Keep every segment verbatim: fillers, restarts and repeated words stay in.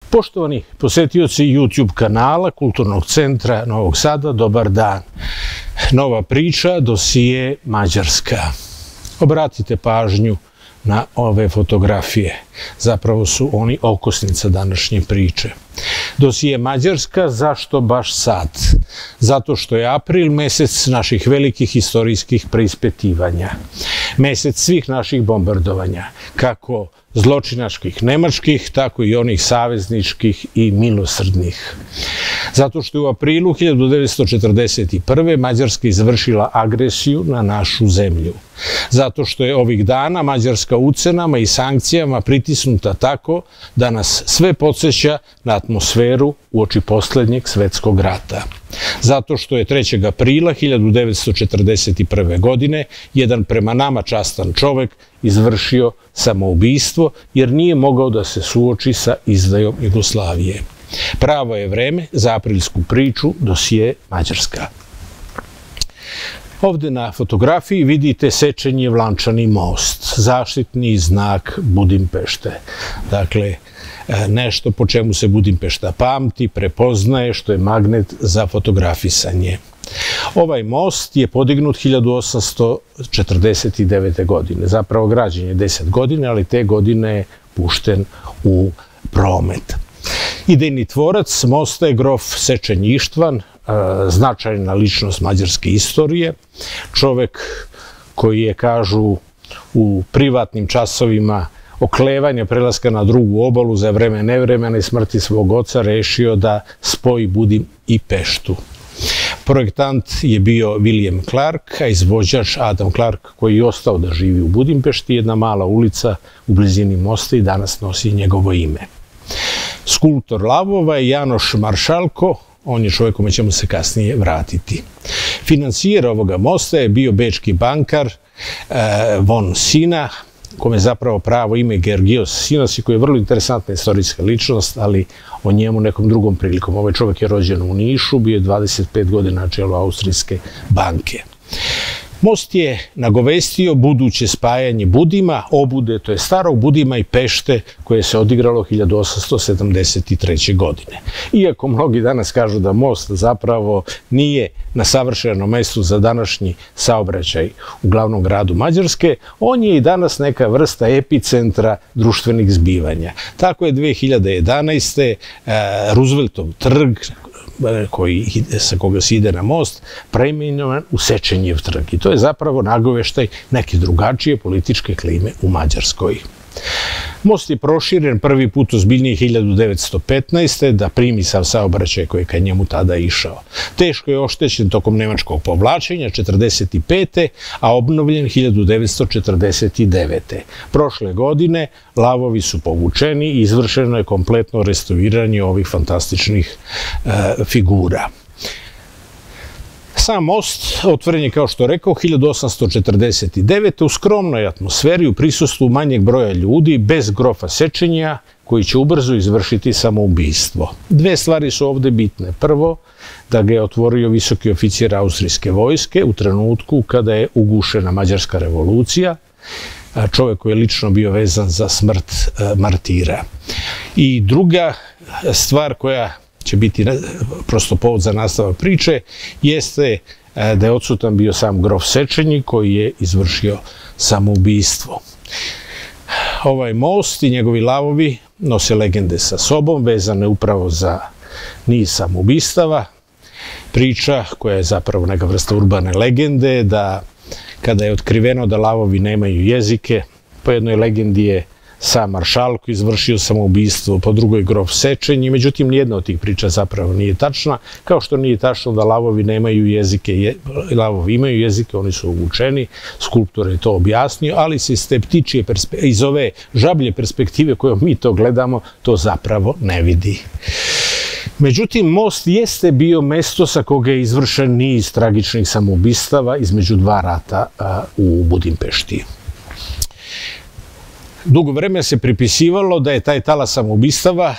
Poštovani posetioci YouTube kanala Kulturnog centra Novog Sada, dobar dan. Nova priča, dosije Mađarska. Obratite pažnju na ove fotografije. Zapravo su oni okosnica današnje priče. Dosije Mađarska, zašto baš sad? Zato što je april mesec naših velikih istorijskih preispitivanja. Mesec svih naših bombardovanja, kako zločinačkih nemačkih, tako i onih savezničkih i milosrdnih. Zato što je u aprilu hiljadu devetsto četrdeset prve. Mađarska izvršila agresiju na našu zemlju. Zato što je ovih dana Mađarska ucenama i sankcijama pritisnuta tako da nas sve podsjeća na atmosferu uoči poslednjeg svetskog rata. Zato što je trećeg aprila hiljadu devetsto četrdeset prve. godine jedan prema nama častan čovek izvršio samoubistvo jer nije mogao da se suoči sa izdajom Jugoslavije. Pravo je vreme za aprilsku priču, dosije Mađarska. Ovde na fotografiji vidite Sečenjev lančani most, zaštitni znak Budimpešte. Dakle, nešto po čemu se Budimpešta pamti, prepoznaje, što je magnet za fotografisanje. Ovaj most je podignut hiljadu osamsto četrdeset devete. godine. Zapravo građen je deset godine, ali te godine je pušten u promet. Idejni tvorac mosta je grof Sečenj Ištvan, značajna ličnost mađarske istorije, čovek koji je, kažu, u privatnim časovima oklevanja prelaska na drugu obalu za vreme nevremena i smrti svog oca rešio da spoji Budim i Peštu. Projektant je bio William Clark, a izvođač Adam Clark, koji je ostao da živi u Budimpešti, jedna mala ulica u blizini mosta i danas nosi njegovo ime. Skulptor lavova je Janoš Maršalko, on je čovjek kome ćemo se kasnije vratiti. Financijer ovoga mosta je bio bečki bankar von Sina, kome je zapravo pravo ime Georgios Sinos, koji je vrlo interesantna istorijska ličnost, ali o njemu nekom drugom prilikom. Ovaj čovjek je rođen u Nišu, bio je dvadeset pet godina na čelu Austrijske banke. Most je nagovestio buduće spajanje Budima, Obude, to je starog Budima i Pešte, koje se odigralo hiljadu osamsto sedamdeset treće. godine. Iako mnogi danas kažu da most zapravo nije na savršenom mestu za današnji saobraćaj u glavnom gradu Mađarske, on je i danas neka vrsta epicentra društvenih zbivanja. Tako je dve hiljade jedanaeste. Rooseveltov trg, sa koga se ide na most, preimenovan u Sečenjev trg. I to je zapravo nagoveštaj neke drugačije političke klime u Mađarskoj. Most je proširen prvi put ozbiljnije hiljadu devetsto petnaeste. da primi sav saobraćaj koji je ka njemu tada išao. Teško je oštećen tokom nemačkog povlačenja četrdeset pete. a obnovljen hiljadu devetsto četrdeset devete. Prošle godine lavovi su povučeni i izvršeno je kompletno restauriranje ovih fantastičnih figura. Sam most otvoren je, kao što rekao, hiljadu osamsto četrdeset devete. u skromnoj atmosferi, u prisustvu manjeg broja ljudi, bez grofa Sečenja, koji će ubrzo izvršiti samoubistvo. Dve stvari su ovde bitne. Prvo, da ga je otvorio visoki oficir austrijske vojske u trenutku kada je ugušena Mađarska revolucija, čovek koji je lično bio vezan za smrt martira. I druga stvar koja će biti prosto povod za nastavak priče, jeste da je odsutan bio sam grof Sečenji, koji je izvršio samoubistvo. Ovaj most i njegovi lavovi nose legende sa sobom, vezane upravo za niz samoubistava. Priča koja je zapravo neka vrsta urbane legende, da kada je otkriveno da lavovi nemaju jezike, po jednoj legendi je sam Maršalko izvršio samoubistvo, po drugoj grof Sečenj, međutim nijedna od tih priča zapravo nije tačna, kao što nije tačno da lavovi nemaju jezike, lavovi imaju jezike, oni su uvučeni, skulptor je to objasnio, ali se iz ove žablje perspektive kojom mi to gledamo, to zapravo ne vidi. Međutim, most jeste bio mesto sa koga je izvršen niz tragičnih samoubistava između dva rata u Budimpešti. Dugo vreme se pripisivalo da je taj talas samoubistava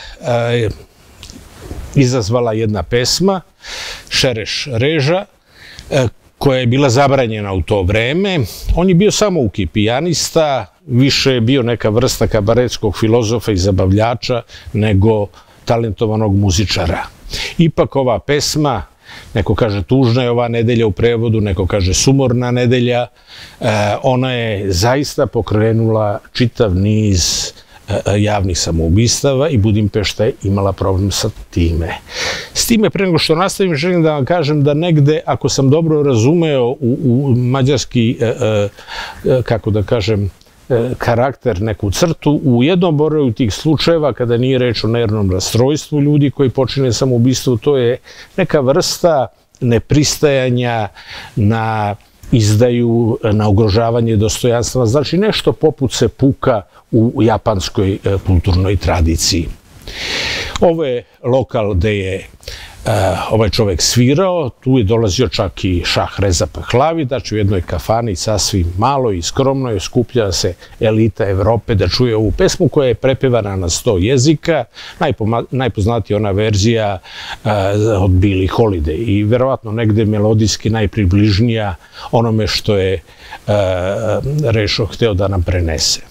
izazvala jedna pesma, Šereš Reža, koja je bila zabranjena u to vreme. On je bio samouki pijanista, više je bio neka vrsta kabaretskog filozofa i zabavljača nego talentovanog muzičara. Ipak ova pesma, neko kaže tužna je ova nedelja u prevodu, neko kaže sumorna nedelja, ona je zaista pokrenula čitav niz javnih samoubistava i Budimpešta je imala problem sa time. S time, pre nego što nastavim, želim da vam kažem da negde, ako sam dobro razumeo u mađarski, kako da kažem, karakter, neku crtu, u jednom broju tih slučajeva, kada nije reč o nervnom rastrojstvu ljudi koji počine samoubistvo, to je neka vrsta nepristajanja na izdaju, na ugrožavanje dostojanstva, znači nešto poput sepuka u japanskoj kulturnoj tradiciji. Ovo je lokal gde je ovaj čovek svirao, tu je dolazio čak i Šah Reza Pahlavi, znači u jednoj kafani sasvim malo i skromno je skupljala se elita Evrope da čuje ovu pesmu koja je prepevana na sto jezika, najpoznatija ona verzija od Billie Holiday i verovatno negde melodijski najpribližnija onome što je Rešo hteo da nam prenese.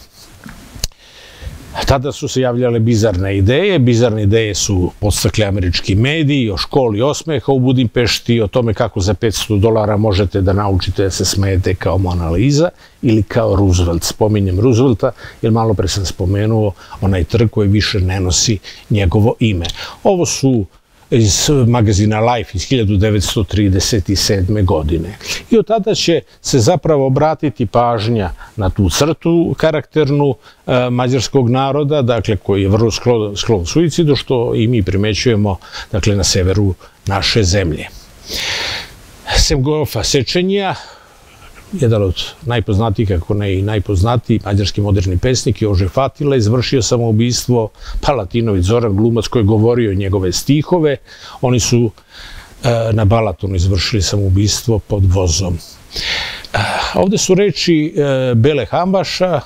Tada su se javljale bizarne ideje. Bizarne ideje su podstakli američki mediji o školi osmeha u Budimpešti, o tome kako za petsto dolara možete da naučite da se smejete kao Mona Lisa ili kao Roosevelt. Spominjem Roosevelta jer malo pre sam spomenuo onaj trg koji više ne nosi njegovo ime. Ovo su iz magazina Life iz hiljadu devetsto trideset sedme. godine. I od tada će se zapravo obratiti pažnja na tu crtu karakternu mađarskog naroda, dakle koji je vrlo sklon suicidu, što i mi primećujemo dakle, na severu naše zemlje. Semgofa Sečenja, jedan od najpoznatijih, kako ne i najpoznatiji mađarski moderni pesnik, Jože Fatila, izvršio samoubistvo, pa Latinović Zoran glumac koji je govorio njegove stihove. Oni su na Balatonu izvršili samoubistvo pod vozom. Ovde su reči Bele Hambaša,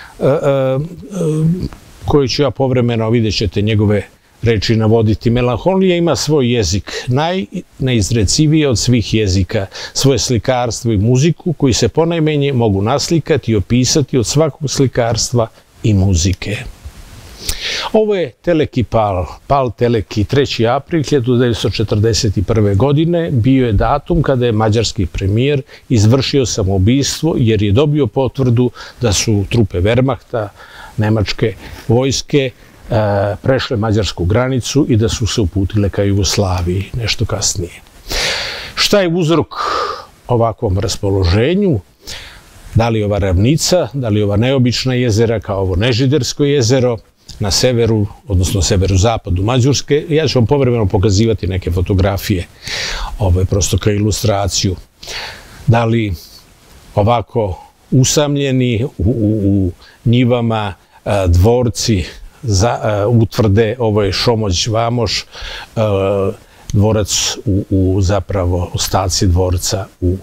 koje ću ja povremeno, vidjet ćete njegove reči navoditi. Melanholija ima svoj jezik, najneizrecivije od svih jezika, svoje slikarstvo i muziku koji se ponajmenje mogu naslikati i opisati od svakog slikarstva i muzike. Ovo je Teleki Pal, Pal Teleki, treći april hiljadu devetsto četrdeset prve. godine, bio je datum kada je mađarski premijer izvršio samoubistvo jer je dobio potvrdu da su trupe Wehrmachta, nemačke vojske, prešle mađarsku granicu i da su se uputile ka Jugoslaviji nešto kasnije. Šta je uzrok ovakvom raspoloženju? Da li ova ravnica, da li ova neobična jezera kao ovo Nežidersko jezero na severu, odnosno severu-zapadu Mađarske? Ja ću vam povremeno pokazivati neke fotografije, ovo je prosto kao ilustraciju. Da li ovako usamljeni u njivama dvorci utvrde, ovo je Šomoć Vamoš, dvorac u zapravo ostaci dvorca u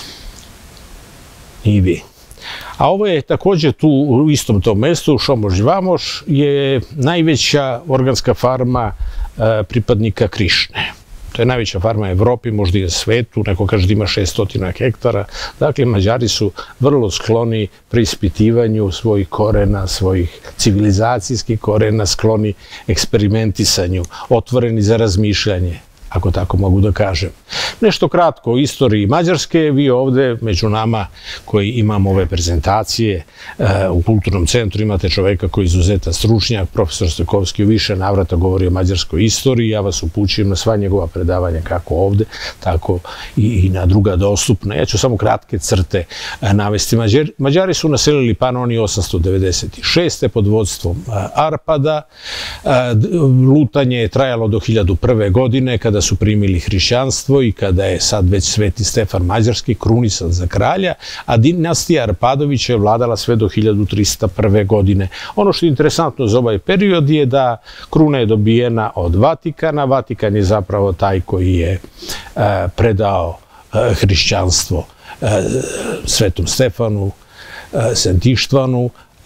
njivi. A ovo je takođe tu u istom tom mestu, Šomoć Vamoš, je najveća organska farma pripadnika Krišne. To je najveća farma u Evropi, možda i na svetu, neko kaže da ima šeststo hektara. Dakle, Mađari su vrlo skloni preispitivanju svojih korena, svojih civilizacijskih korena, skloni eksperimentisanju, otvoreni za razmišljanje, ako tako mogu da kažem. Nešto kratko o istoriji Mađarske. Vi ovde među nama koji imamo ove prezentacije u Kulturnom centru imate čoveka koji je izuzetan stručnjak, profesor Stojkovski u više navrata govori o mađarskoj istoriji. Ja vas upućujem na sva njegova predavanja kako ovde, tako i na druga dostupna. Ja ću samo kratke crte navesti. Mađari su naselili Panoniju osamsto devedeset šeste. pod vodstvom Arpada. Lutanje je trajalo do hiljadu prve. godine kada su primili hrišćanstvo i kada je sad već Sveti Stefan Mađarski krunisan za kralja, a dinastija Arpadovića je vladala sve do hiljadu trista prve. godine. Ono što je interesantno za ovaj period je da kruna je dobijena od Vatikana. Vatikan je zapravo taj koji je predao hrišćanstvo Svetom Stefanu, Sent Ištvanu,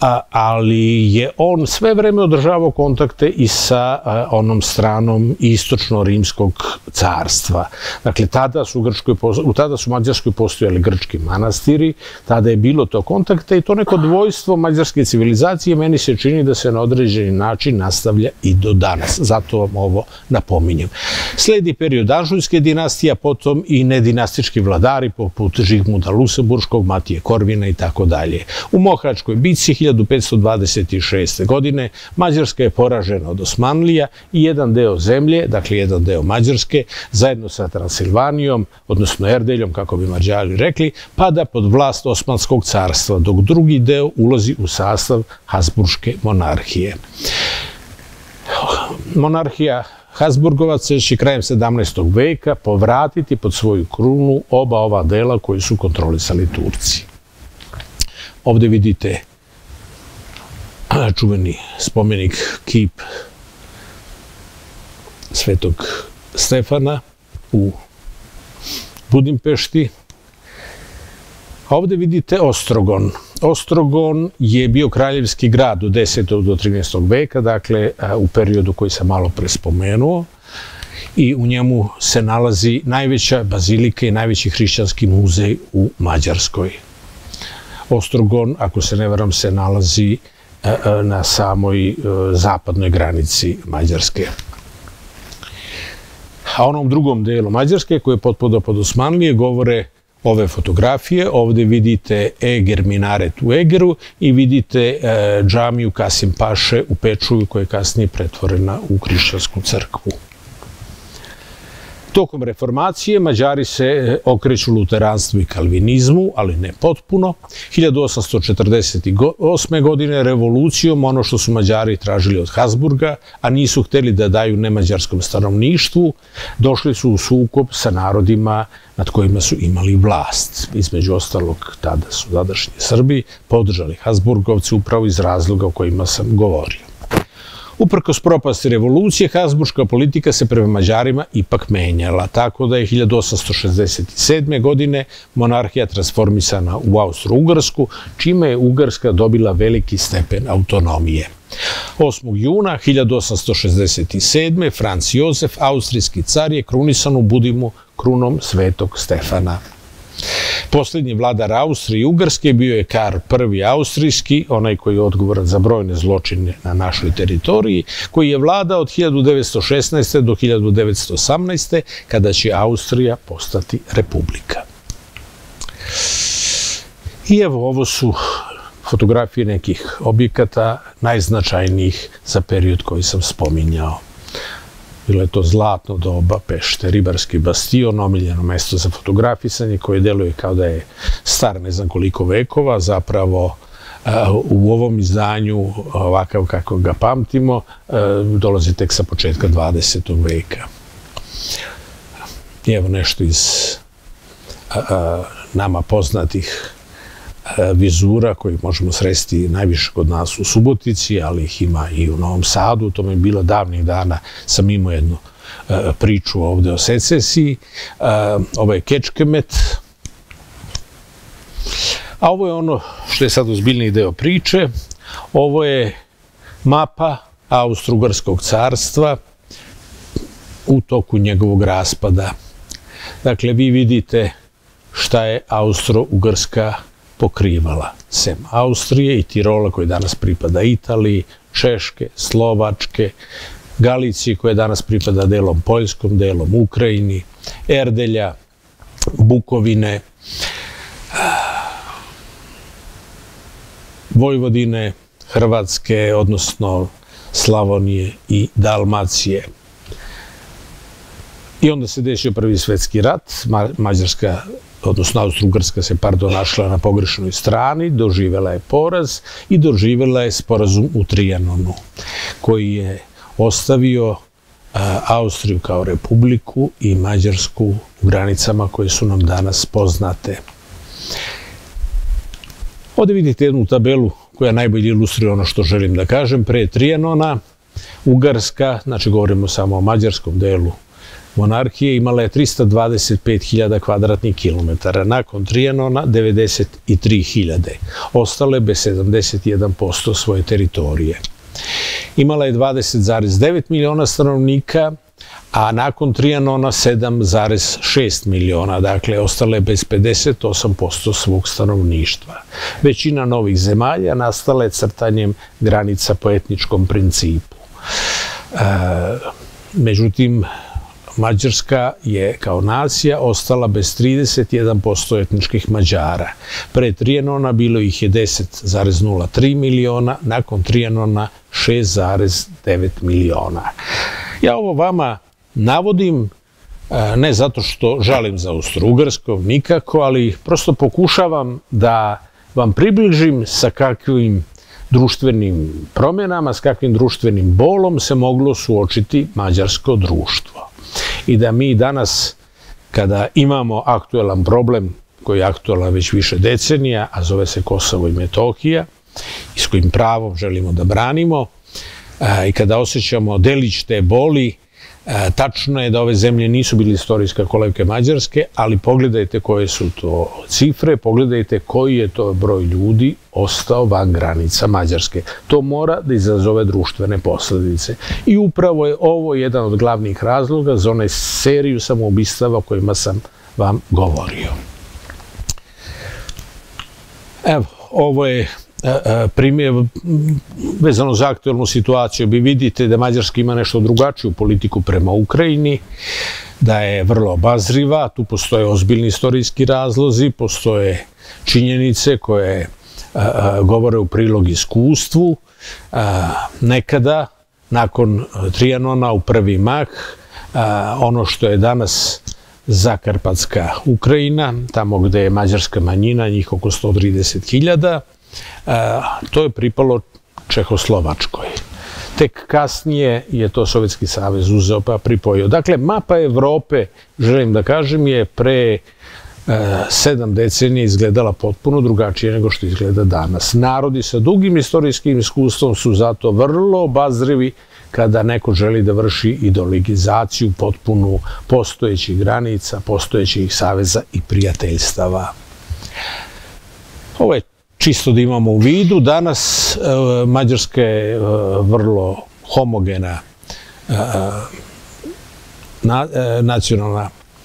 ali je on sve vreme održavao kontakte i sa onom stranom istočno-rimskog carstva. Dakle, tada su, Grčkoj, tada su u Mađarskoj postojali grčki manastiri, tada je bilo to kontakte i to neko dvojstvo mađarske civilizacije meni se čini da se na određeni način nastavlja i do danas. Zato vam ovo napominjem. Sledi period Anžujske dinastije, potom i nedinastički vladari poput Žigmunda Luksemburškog, Matije Korvina i tako dalje. U Mohačkoj bici hiljadu petsto dvadeset šeste. godine Mađarska je poražena od Osmanlija i jedan deo zemlje, dakle jedan deo Mađarske, zajedno sa Transilvanijom, odnosno Erdeljom, kako bi Mađari rekli, pada pod vlast Osmanskog carstva, dok drugi deo ulazi u sastav Habsburške monarhije. Monarhija Habsburgovaca će krajem sedamnaestog veka povratiti pod svoju krunu oba ova dela koji su kontrolisali Turci. Ovde vidite čuveni spomenik kip Svetog Stefana u Budimpešti. A ovde vidite Ostrogon. Ostrogon je bio kraljevski grad od desetog do trinaestog veka, dakle u periodu koji sam malo pre spomenuo, i u njemu se nalazi najveća bazilika i najveći hrišćanski muzej u Mađarskoj. Ostrogon, ako se ne varam, se nalazi na samoj zapadnoj granici Mađarske. A onom drugom delu Mađarske, koji je potpadao pod Osmanlije, govore ove fotografije. Ovde vidite Eger minaret u Egeru i vidite džamiju Kasim Paše u Pečuju, koja je kasnije pretvorena u hrišćansku crkvu. Tokom reformacije Mađari se okreću luteranstvu i kalvinizmu, ali ne potpuno. hiljadu osamsto četrdeset osme. godine revolucijom, ono što su Mađari tražili od Habsburga, a nisu hteli da daju nemađarskom stanovništvu, došli su u sukob sa narodima nad kojima su imali vlast. Između ostalog, tada su tadašnji Srbi podržali Habsburgovce upravo iz razloga o kojima sam govorio. Uprkos propasti revolucije, habsburška politika se prema Mađarima ipak menjala, tako da je hiljadu osamsto šezdeset sedme. godine monarhija transformisana u Austro-Ugarsku, čime je Ugarska dobila veliki stepen autonomije. osmog juna hiljadu osamsto šezdeset sedme. Franc Jozef, austrijski car, je krunisan u Budimu krunom Svetog Stefana. Poslednji vladar Austrije i Ugarske bio je Karl prvi austrijski, onaj koji je odgovoran za brojne zločine na našoj teritoriji, koji je vladao od hiljadu devetsto šesnaeste. do hiljadu devetsto osamnaeste. kada će Austrija postati republika. I evo, ovo su fotografije nekih objekata najznačajnijih za period koji sam spominjao. Bilo je to zlatno doba Pešte, ribarski bastion, omiljeno mesto za fotografisanje koje deluje kao da je star ne znam koliko vekova, zapravo u ovom izdanju, ovakav kako ga pamtimo, dolazi tek sa početka dvadesetog veka. I evo nešto iz nama poznatih vizura koji možemo sresti najviše kod nas u Subotici, ali ih ima i u Novom Sadu. To mi je bilo davnih dana, sam imao jednu priču ovde o secesiji. Ovo je Kečkemet. A ovo je ono što je sad ozbiljniji deo priče. Ovo je mapa Austro-Ugarskog carstva u toku njegovog raspada. Dakle, vi vidite šta je Austro-Ugarska pokrivala, sem Austrije i Tirola koji danas pripada Italiji, Češke, Slovačke, Galicije koja danas pripada delom Poljskom, delom Ukrajini, Erdelja, Bukovine, Vojvodine, Hrvatske, odnosno Slavonije i Dalmacije. I onda se desio Prvi svetski rat, Mađarska, odnosno Austro-Ugarska se, pardon, našla na pogrešnoj strani, doživela je poraz i doživela je sporazum u Trijanonu, koji je ostavio Austriju kao republiku i Mađarsku u granicama koje su nam danas poznate. Ovde vidite jednu tabelu koja najbolje ilustruje ono što želim da kažem. Pre Trijanona, Ugarska, znači govorimo samo o mađarskom delu monarhije imala je trista dvadeset pet hiljada kvadratnih kilometara, nakon Trijanona devedeset tri hiljade, ostale bez sedamdeset jedan posto svoje teritorije. Imala je dvadeset zarez devet miliona stanovnika, a nakon Trijanona sedam zarez šest miliona, dakle, ostale bez pedeset osam posto svog stanovništva. Većina novih zemalja nastala je crtanjem granica po etničkom principu. Međutim, Mađarska je kao nacija ostala bez trideset jedan posto etničkih Mađara. Pre Trijanona bilo ih je deset zarez nula tri miliona, nakon Trijanona šest zarez devet miliona. Ja ovo vama navodim ne zato što žalim za Austro-Ugarskom, nikako, ali prosto pokušavam da vam približim sa kakvim društvenim promjenama, s kakvim društvenim bolom se moglo suočiti mađarsko društvo. I da mi danas, kada imamo aktuelan problem, koji je aktuelan već više decenija, a zove se Kosovo i Metohija, i s kojim pravom želimo da branimo, i kada osjećamo delić te boli, tačno je da ove zemlje nisu bili istorijska kolevke Mađarske, ali pogledajte koje su to cifre, pogledajte koji je to broj ljudi ostao van granica Mađarske. To mora da izazove društvene posledice. I upravo je ovo jedan od glavnih razloga za onaj seriju samoubistava o kojima sam vam govorio. Evo, ovo je primjer vezano za aktuelnu situaciju. Vi vidite da Mađarska ima nešto drugačiju politiku prema Ukrajini, da je vrlo obazriva, tu postoje ozbiljni istorijski razlozi, postoje činjenice koje govore u prilog iskustvu. Nekada, nakon Trijanona u prvi mah, ono što je danas Zakarpatska Ukrajina, tamo gde je mađarska manjina, njih oko sto trideset hiljada, to je pripalo Čehoslovačkoj. Tek kasnije je to Sovjetski savez uzeo pa pripojio. Dakle, mapa Evrope, želim da kažem, je pre sedam decenija izgledala potpuno drugačije nego što izgleda danas. Narodi sa dugim istorijskim iskustvom su zato vrlo obazrivi kada neko želi da vrši ideologizaciju potpunu postojećih granica, postojećih saveza i prijateljstava. Ovo je čisto da imamo u vidu. Danas Mađarska je vrlo homogena nacionalna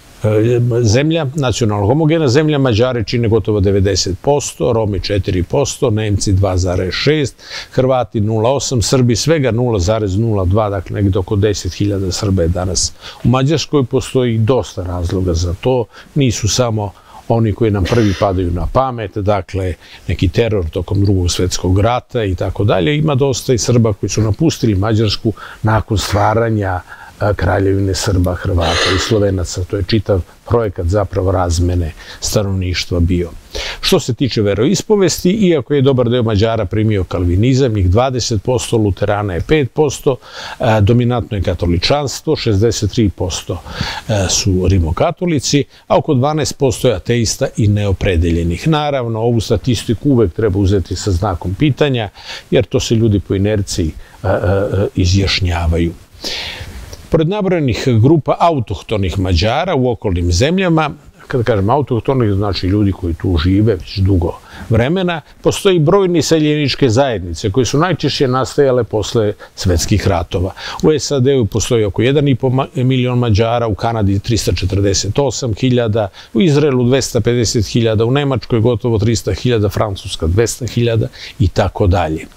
zemlja, nacionalno homogena zemlja. Mađari čine gotovo devedeset posto, Romi četiri posto, Nemci dva zarez šest, Hrvati nula zarez osam, Srbi svega nula zarez nula dva, dakle negdje oko deset hiljada Srba je danas. U Mađarskoj postoji dosta razloga za to, nisu samo oni koji nam prvi padaju na pamet, dakle neki teror tokom drugog svjetskog rata i tako dalje. Ima dosta i Srba koji su napustili Mađarsku nakon stvaranja Kraljevine Srba, Hrvata i Slovenaca. To je čitav projekat zapravo razmene stanovništva bio. Što se tiče veroispovesti, iako je dobar deo Mađara primio kalvinizam, njih dvadeset posto, luterana je pet posto, dominantno je katoličanstvo, šezdeset tri posto su rimokatolici, a oko dvanaest posto je ateista i neopredeljenih. Naravno, ovu statistiku uvek treba uzeti sa znakom pitanja, jer to se ljudi po inerciji izjašnjavaju. Pored nabrojenih grupa autohtonih Mađara u okolnim zemljama, kada kažem autohtonih, znači ljudi koji tu žive već dugo vremena, postoji brojni seljeničke zajednice koje su najčešće nastajale posle svetskih ratova. U S A D-u postoji oko jedan i po milion Mađara, u Kanadi trista četrdeset osam hiljada, u Izraelu dvesta pedeset hiljada, u Nemačkoj gotovo trista hiljada, Francuska dvesta hiljada i tako dalje.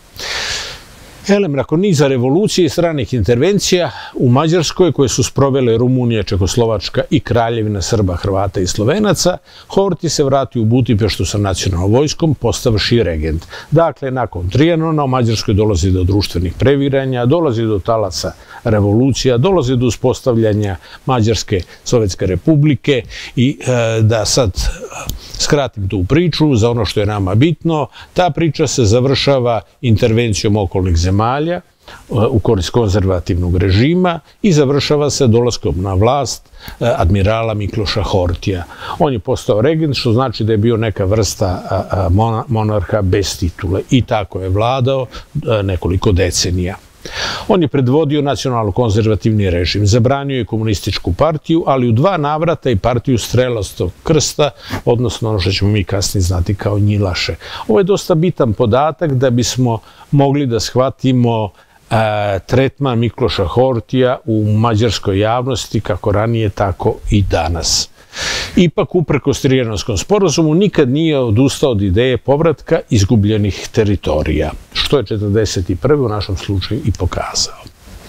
Elem, nakon niza revolucije i stranih intervencija u Mađarskoj, koje su sprovele Rumunija, Čekoslovačka i Kraljevina Srba, Hrvata i Slovenaca, Horthy se vratio u Budimpeštu sa nacionalnom vojskom, postavši regent. Dakle, nakon Trijanona u Mađarskoj dolazi do društvenih previranja, dolazi do talaca revolucija, dolazi do uspostavljanja Mađarske Sovjetske republike i da sad skratim tu priču za ono što je nama bitno, ta priča se završava intervencijom okolnih zemalja u korist konzervativnog režima i završava se dolaskom na vlast admirala Mikloša Hortija. On je postao regent, što znači da je bio neka vrsta monarha bez titule i tako je vladao nekoliko decenija. On je predvodio nacionalno-konzervativni režim, zabranio je komunističku partiju, ali u dva navrata i partiju Strelastog krsta, odnosno ono što ćemo mi kasnije znati kao Njilaše. Ovo je dosta bitan podatak da bismo mogli da shvatimo tretman Mikloša Hortija u mađarskoj javnosti, kako ranije, tako i danas. Ipak, uprkos Trijanonskom sporazumu, nikad nije odustao od ideje povratka izgubljenih teritorija, što je četrdeset prve u našem slučaju i pokazao.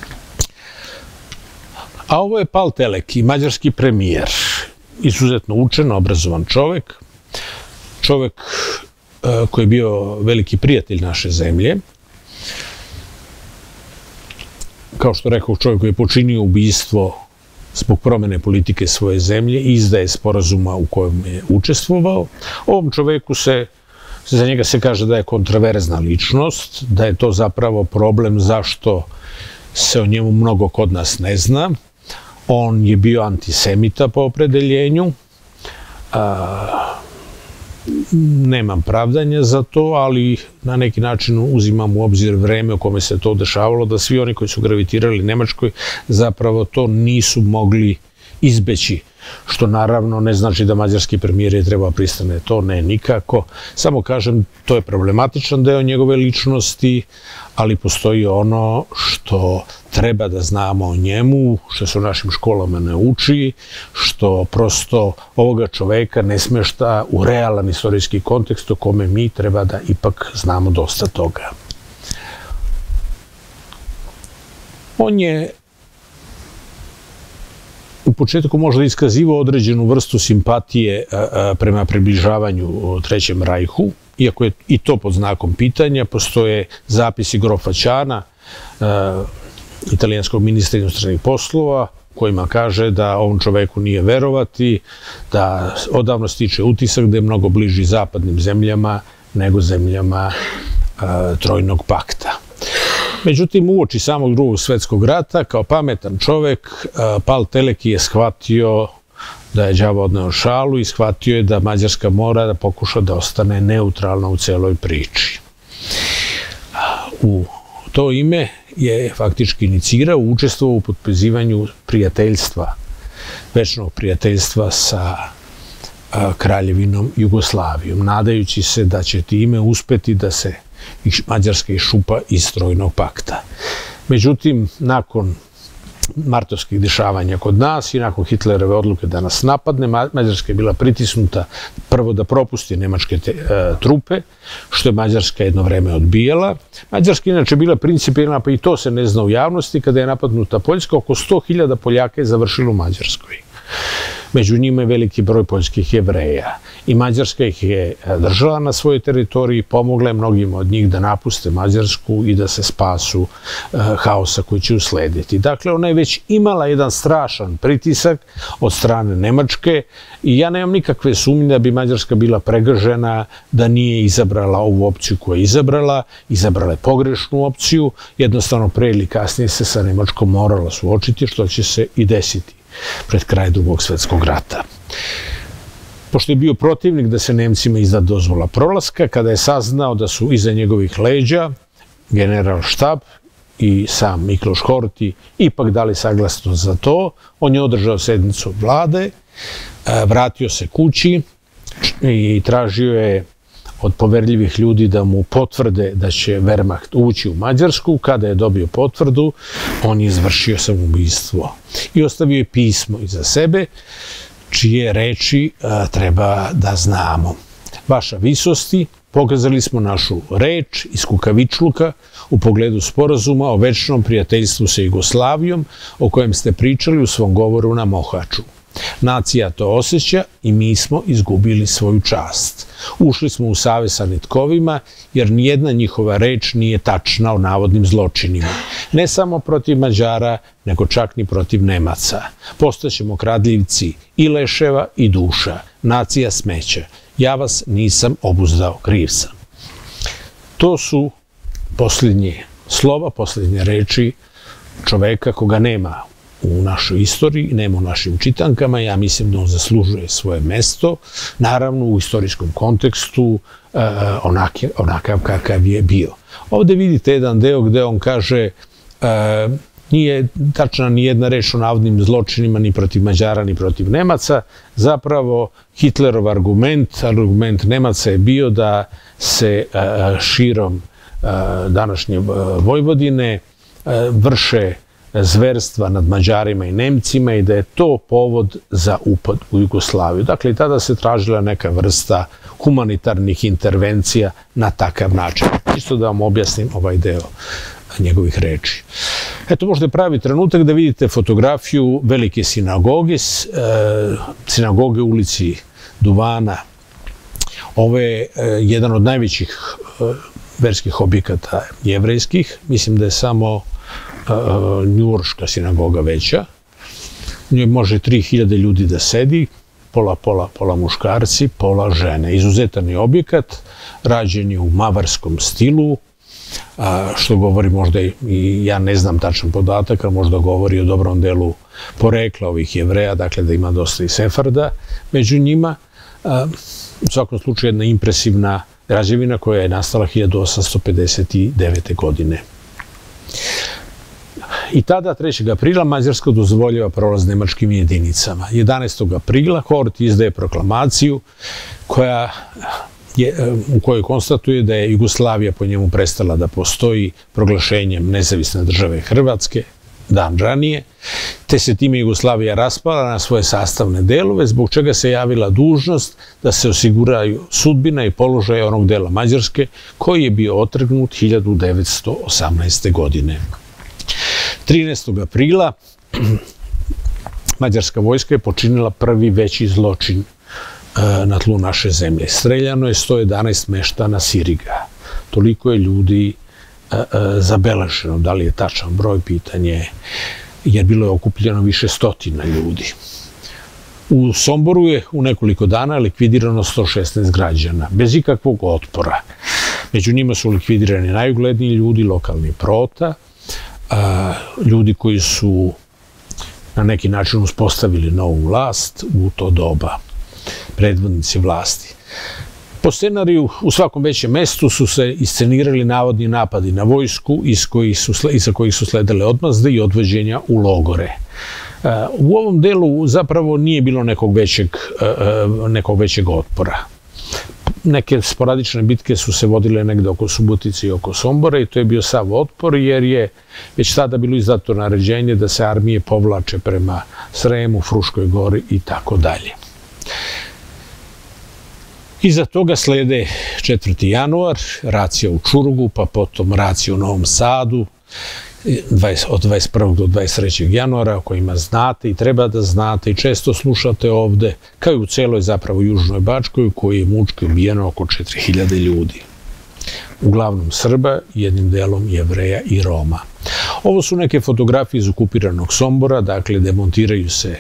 A ovo je Pal Teleki, mađarski premijer, izuzetno učen, obrazovan čovek, čovek koji je bio veliki prijatelj naše zemlje, kao što rekao, čovjek koji je počinio ubistvo zbog promene politike svoje zemlje i izdaje sporazuma u kojem je učestvovao. Ovom čoveku se, za njega se kaže da je kontraverzna ličnost, da je to zapravo problem zašto se o njemu mnogo kod nas ne zna. On je bio antisemita po opredeljenju. Nemam pravdanja za to, ali na neki način uzimam u obzir vreme u kome se to dešavalo, da svi oni koji su gravitirali Nemačkoj zapravo to nisu mogli izbeći, što naravno ne znači da mađarski premijer je trebao pristane. To ne, nikako. Samo kažem, to je problematičan deo njegove ličnosti, ali postoji ono što treba da znamo o njemu, što se u našim školama ne uči, što prosto ovoga čoveka ne smešta u realan istorijski kontekst o kome mi treba da ipak znamo dosta toga. On je u početku možda iskazivao određenu vrstu simpatije prema približavanju Trećem rajhu, iako je i to pod znakom pitanja. Postoje zapisi grofa Ćana, italijanskog ministra inostranih poslova, kojima kaže da ovom čoveku nije verovati, da odavno stiče utisak da je mnogo bliži zapadnim zemljama nego zemljama Trojnog pakta. Međutim, uoči samog Drugog svetskog rata, kao pametan čovek, Pal Teleki je shvatio da je đavo odneo šalu i shvatio je da Mađarska mora da pokuša da ostane neutralna u celoj priči. U to ime je faktički inicirao, učestvovao u potpisivanju prijateljstva, večnog prijateljstva sa Kraljevinom Jugoslavijom, nadajući se da će time uspeti da se Mađarska iščupa iz Trojnog pakta. Međutim, nakon martovskih dešavanja kod nas i nakon Hitlerove odluke da nas napadne, Mađarska je bila pritisnuta prvo da propusti nemačke trupe, što je Mađarska jedno vreme odbijala. Mađarska je inače bila principijelna, pa i to se ne zna u javnosti, kada je napadnuta Poljska, oko sto hiljada Poljaka je završilo u Mađarskoj. Među njima je veliki broj poljskih Jevreja. I Mađarska ih je držala na svojoj teritoriji, pomogla je mnogima od njih da napuste Mađarsku i da se spasu haosa koji će uslediti. Dakle, ona je već imala jedan strašan pritisak od strane Nemačke i ja nemam nikakve sumnje da bi Mađarska bila pregržena da nije izabrala ovu opciju koju je izabrala, izabrala je pogrešnu opciju, jednostavno pre ili kasnije se sa Nemačkom morala suočiti, što će se i desiti pred kraj Drugog svetskog rata. Pošto je bio protivnik da se Nemcima izda dozvola prolaska, kada je saznao da su iza njegovih leđa general štab i sam Mikloš Horthy ipak dali saglasnost za to, on je održao sednicu vlade, vratio se kući i tražio je od poverljivih ljudi da mu potvrde da će Wehrmacht ući u Mađarsku. Kada je dobio potvrdu, on je izvršio samoubistvo i ostavio je pismo iza sebe, čije reči treba da znamo. Vaša visosti, pokazali smo našu reč iz kukavičluka u pogledu sporazuma o večnom prijateljstvu sa Jugoslavijom, o kojem ste pričali u svom govoru na Mohaču. Nacija to osjeća i mi smo izgubili svoju čast. Ušli smo u savez sa nitkovima, jer nijedna njihova reč nije tačna o navodnim zločinima. Ne samo protiv Mađara, nego čak ni protiv Nemaca. Postaćemo kradljivci i leševa i duša. Nacija smeća. Ja vas nisam obuzdao, kriv sam. To su posljednje slova, posljednje reči čoveka koga nema u našoj istoriji, nema u našim čitankama. Ja mislim da on zaslužuje svoje mesto, naravno u istorijskom kontekstu onakav kakav je bio. Ovde vidite jedan deo gde on kaže nije tačna ni jedna reč o navodnim zločinima ni protiv Mađara ni protiv Nemaca. Zapravo Hitlerov argument, argument Nemaca je bio da se širom današnje Vojvodine vrše zverstva nad Mađarima i Nemcima i da je to povod za upad u Jugoslaviju. Dakle, i tada se tražila neka vrsta humanitarnih intervencija na takav način. Čisto da vam objasnim ovaj deo njegovih reči. Eto, možda je pravi trenutak da vidite fotografiju velike sinagoge, sinagoge u ulici Duvana. Ovo je jedan od najvećih verskih objekata jevrejskih. Mislim da je samo njurška sinagoga veća. U njoj može tri hiljade ljudi da sedi, pola, pola, pola muškarci, pola žene. Izuzetan je objekat, rađen je u mavarskom stilu, što govori možda i ja ne znam tačan podatak, ali možda govori o dobrom delu porekla ovih Jevreja, dakle da ima dosta i Sefarda među njima. U svakom slučaju jedna impresivna građevina koja je nastala hiljadu osamsto pedeset devete. godine. I tada, trećeg aprila, Mađarska dozvoljava prolaz nemačkim jedinicama. jedanaestog aprila Hort izdaje proklamaciju koja u kojoj konstatuje da je Jugoslavija po njemu prestala da postoji proglašenjem nezavisne države Hrvatske dan ranije, te se time Jugoslavija raspala na svoje sastavne delove, zbog čega se javila dužnost da se osiguraju sudbina i položaj onog dela Mađarske koji je bio otrgnut hiljadu devetsto osamnaeste. godine. trinaestog aprila mađarska vojska je počinila prvi veći zločin na tlu naše zemlje. Streljano je sto jedanaest meštana Siriga. Toliko je ljudi zabeleženo. Da li je tačan broj, pitanje, jer bilo je okupljeno više stotina ljudi. U Somboru je u nekoliko dana likvidirano sto šesnaest građana, bez ikakvog otpora. Među njima su likvidirani najugledniji ljudi, lokalni prota, ljudi koji su na neki način uspostavili novu vlast u to doba, predvodnici vlasti. Po scenariju u svakom većem mestu su se iscenirali navodni napadi na vojsku iza kojih su sledile odmazde i odvođenja u logore. U ovom delu zapravo nije bilo nekog većeg, nekog većeg otpora. Neke sporadične bitke su se vodile negde oko Subotice i oko Sombora i to je bio sav otpor jer je već tada bilo izdato naređenje da se armije povlače prema Sremu, Fruškoj gori i tako dalje. Iza toga slede četvrti januar, racija u Čurugu, pa potom racija u Novom Sadu, od dvadeset prvog do dvadeset trećeg januara, o kojima znate i treba da znate i često slušate ovde, kao i u celoj zapravo Južnoj Bačkoj, u kojoj je mučki ubijeno oko četiri hiljade ljudi. Uglavnom Srba, jednim delom Jevreja i Roma. Ovo su neke fotografije iz okupiranog Sombora, dakle demontiraju se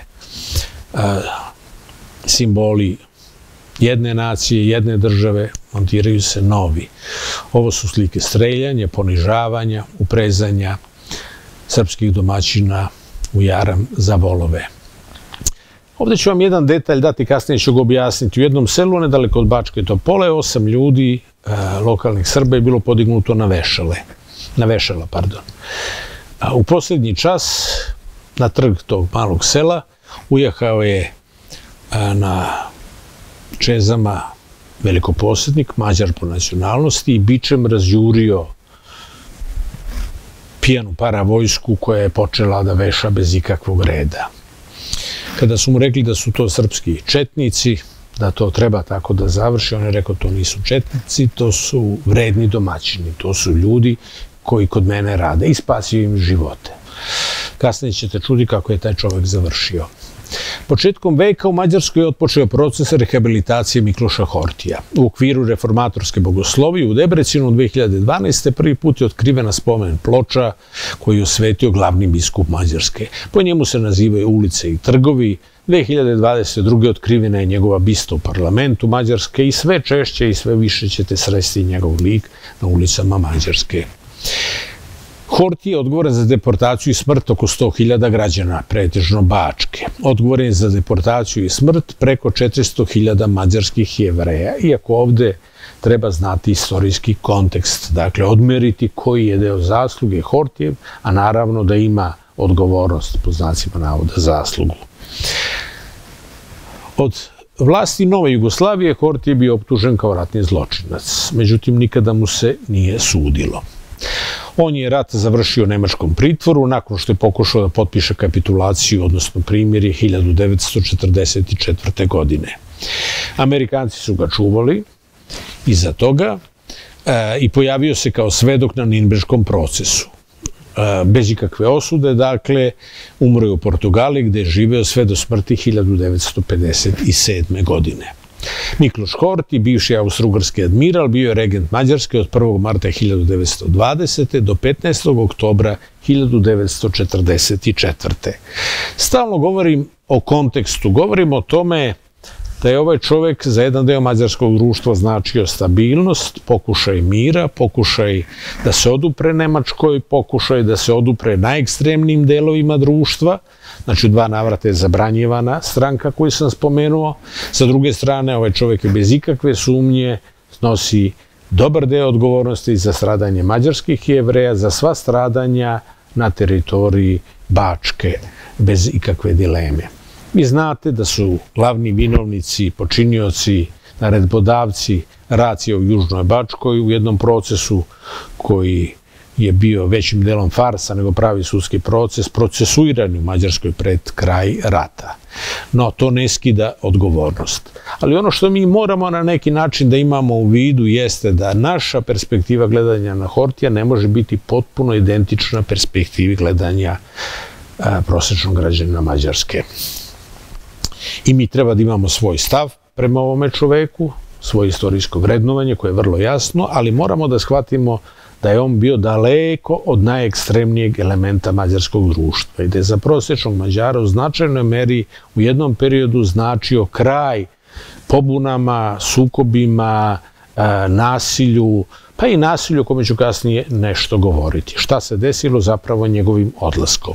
simboli jedne nacije, jedne države, montiraju se novi. Ovo su slike streljanja, ponižavanja, uprezanja srpskih domaćina u jaram za volove. Ovde ću vam jedan detalj dati, kasnije ću ga objasniti. U jednom selu, nedaleko od Bačke Topole, osam ljudi, lokalnih Srba, je bilo podignuto na vešale. Na vešala, pardon. U poslednji čas, na trg tog malog sela, ujahao je na čezama velikoposednik, Mađar po nacionalnosti, i bičem razjurio pijanu paravojsku koja je počela da veša bez ikakvog reda. Kada su mu rekli da su to srpski četnici, da to treba tako da završi, on je rekao to nisu četnici, to su vredni domaćini, to su ljudi koji kod mene rade i spasio im živote. Kasnije ćete čuti kako je taj čovek završio. Početkom veka u Mađarskoj je otpočeo proces rehabilitacije Mikloša Hortija. U okviru reformatorske bogoslovije u Debrecinu dve hiljade dvanaeste. prvi put je otkrivena spomen ploča koju je osvetio glavni biskup Mađarske. Po njemu se nazivaju ulice i trgovi. dve hiljade dvadeset druge. otkrivena je njegova bista u parlamentu Mađarske i sve češće i sve više ćete sresti njegov lik na ulicama Mađarske. Horthy je odgovoran za deportaciju i smrt oko sto hiljada građana, pretežno Bačke. Odgovoran je za deportaciju i smrt preko četiristo hiljada mađarskih Jevreja, iako ovde treba znati istorijski kontekst, dakle odmeriti koji je deo zasluge Horthijev, a naravno da ima odgovornost, po znacima navoda, zaslugu. Od vlasti Nove Jugoslavije Horthy je bio optužen kao ratni zločinac, međutim nikada mu se nije sudilo. On je rat završio u nemačkom pritvoru nakon što je pokušao da potpiše kapitulaciju, odnosno primirje, hiljadu devetsto četrdeset četvrte. godine. Amerikanci su ga čuvali iza toga i pojavio se kao svedok na Nirnberškom procesu. Bez ikakve osude, dakle, umro je u Portugali gde je živeo sve do smrti hiljadu devetsto pedeset sedme. godine. Mikloš Horthy, bivši austrougarski admiral, bio je regent Mađarske od prvog marta hiljadu devetsto dvadesete. do petnaestog oktobra hiljadu devetsto četrdeset četvrte. Stalno govorim o kontekstu, govorim o tome da je ovaj čovek za jedan deo mađarskog društva značio stabilnost, pokušaj mira, pokušaj da se odupre Nemačkoj, pokušaj da se odupre najekstremnijim delovima društva. Znači, u dva navrata je zabranjivana stranka koju sam spomenuo. Sa druge strane, ovaj čovek je bez ikakve sumnje snosi dobar deo odgovornosti za stradanje mađarskih Jevreja, za sva stradanja na teritoriji Bačke, bez ikakve dileme. Vi znate da su glavni vinovnici, počinioci, naredbodavci racije u Južnoj Bačkoj u jednom procesu koji je bio većim delom farsa nego pravi sudski proces, procesuiran u Mađarskoj pred kraj rata. No, to ne skida odgovornost. Ali ono što mi moramo na neki način da imamo u vidu jeste da naša perspektiva gledanja na Hortija ne može biti potpuno identična perspektivi gledanja prosečnog građanina Mađarske. I mi treba da imamo svoj stav prema ovome čoveku, svoje istorijsko vrednovanje koje je vrlo jasno, ali moramo da shvatimo da je on bio daleko od najekstremnijeg elementa mađarskog društva i da je za prosječnog Mađara u značajnoj meri u jednom periodu značio kraj pobunama, sukobima, nasilju, pa i nasilju o kome ću kasnije nešto govoriti. Šta se desilo zapravo njegovim odlaskom?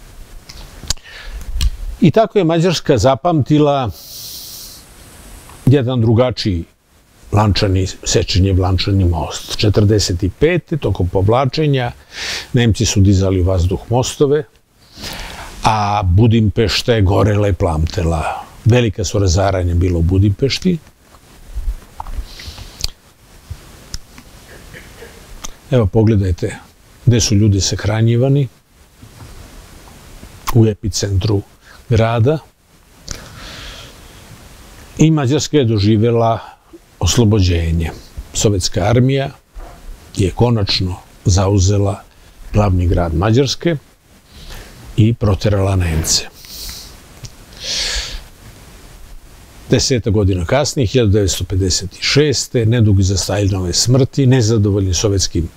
I tako je Mađarska zapamtila jedan drugačiji lančani, Sečenjev lančani most. četrdeset pete. tokom povlačenja, Nemci su dizali u vazduh mostove, a Budimpešta je gorela i plamtela. Velika su razaranja bilo u Budimpešti. Evo, pogledajte gde su ljudi sahranjivani. U epicentru grada. I Mađarska je doživjela oslobođenje. Sovjetska armija je konačno zauzela glavni grad Mađarske i proterala Nemce. Deseta godina kasnije, hiljadu devetsto pedeset šeste. nedugo iza Staljinove smrti, nezadovoljni sovjetskim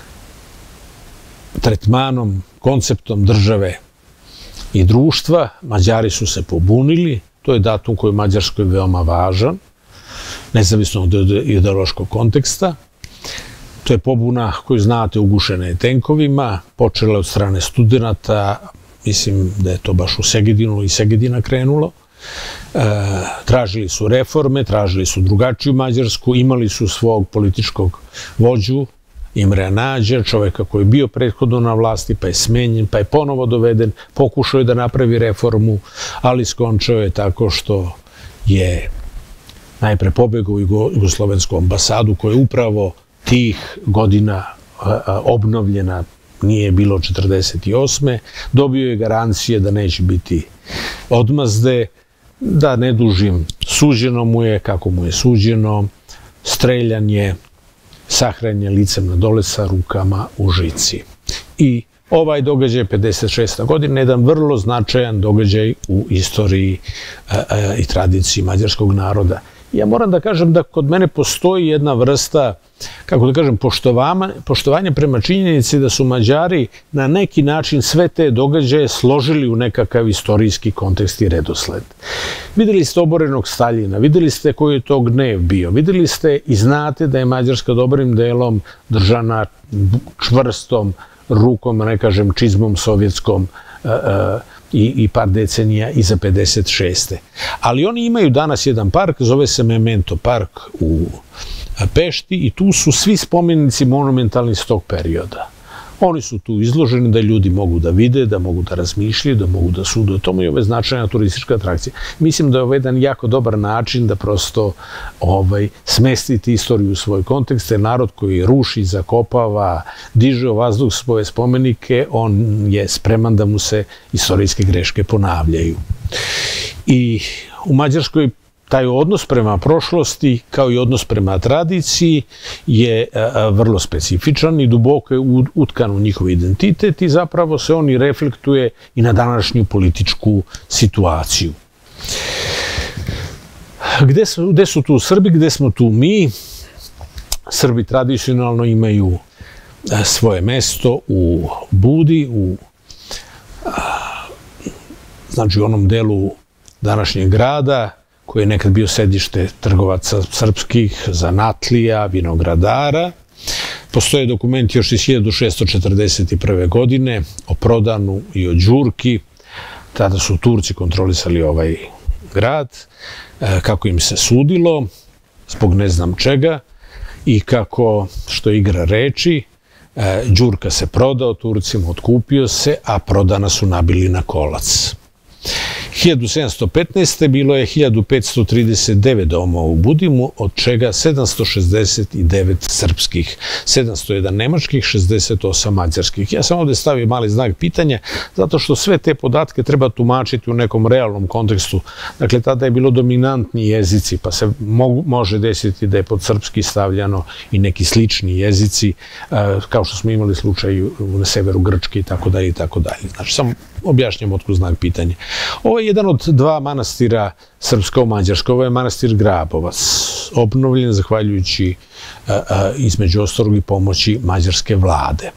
tretmanom, konceptom države i društva, Mađari su se pobunili. To je datum koji je Mađarskoj veoma važan, nezavisno od ideološkog konteksta. To je pobuna koju znate ugušena je tenkovima, počela od strane studenta, mislim da je to baš u Segedinu i Segedina krenulo. Tražili su reforme, tražili su drugačiju Mađarsku, imali su svog političkog vođu, Imrea Nađa, čoveka koji je bio prethodno na vlasti, pa je smenjen, pa je ponovo doveden, pokušao je da napravi reformu, ali skončao je tako što je najpre pobegao u Jugoslovensku ambasadu, koja je upravo tih godina obnovljena, nije bilo četrdeset osme. Dobio je garancije da neće biti odmazde, da ne dužim, suđeno mu je kako mu je suđeno, streljan je, sahranjen licem na dole sa rukama u žici. I ovaj događaj, pedeset šesta. godina, jedan vrlo značajan događaj u istoriji i tradiciji mađarskog naroda. Ja moram da kažem da kod mene postoji jedna vrsta, kako da kažem, poštovanja prema činjenici da su Mađari na neki način sve te događaje složili u nekakav istorijski kontekst i redosled. Videli ste oborenog Staljina, videli ste koji je to gnev bio, videli ste i znate da je Mađarska dobrim delom držana čvrstom rukom, ne kažem čizmom sovjetskom i par decenija iza pedeset šeste. Ali oni imaju danas jedan park, zove se Memento park u Pešti i tu su svi spomenici monumentalni iz tog perioda. Oni su tu izloženi da ljudi mogu da vide, da mogu da razmišljaju, da mogu da sudu o tome i ove značajna turistička atrakcija. Mislim da je ovo jedan jako dobar način da prosto smestiti istoriju u svoj kontekst, jer narod koji ruši, zakopava, diže u vazduh svoje spomenike, on je spreman da mu se istorijske greške ponavljaju. I u Mađarskoj taj odnos prema prošlosti, kao i odnos prema tradiciji, je vrlo specifičan i duboko je utkan u njihov identitet i zapravo se on i reflektuje i na današnju političku situaciju. Gde su tu Srbi, gde smo tu mi? Srbi tradicionalno imaju svoje mesto u Budi, u znači u onom delu današnjeg grada, koji je nekad bio sedište trgovaca srpskih, zanatlija, vinogradara. Postoje dokumenti još iz hiljadu šesto četrdeset prve. godine o Prodanu i o Đurki. Tada su Turci kontrolisali ovaj grad, kako im se sudilo, zbog ne znam čega, i kako, što je igra reči, Đurka se prodao Turcima, otkupio se, a Prodana su nabili na kolac. hiljadu sedamsto petnaeste. bilo je hiljadu petsto trideset devet domova u Budimu, od čega sedamsto šezdeset devet srpskih, sedamsto jedan nemačkih, šezdeset osam mađarskih. Ja sam ovde stavio mali znak pitanja, zato što sve te podatke treba tumačiti u nekom realnom kontekstu. Dakle, tada je bilo dominantni jezici, pa se može desiti da je pod srpski stavljano i neki slični jezici, kao što smo imali slučaj na severu Grčke i tako dalje i tako dalje. Znači, samo objašnjam otkud znak pitanja. Ovo je jedan od dva manastira srpska u Mađarskoj. Ovo je manastir Grabovac, obnovljen zahvaljujući između ostalog i pomoći mađarske vlade.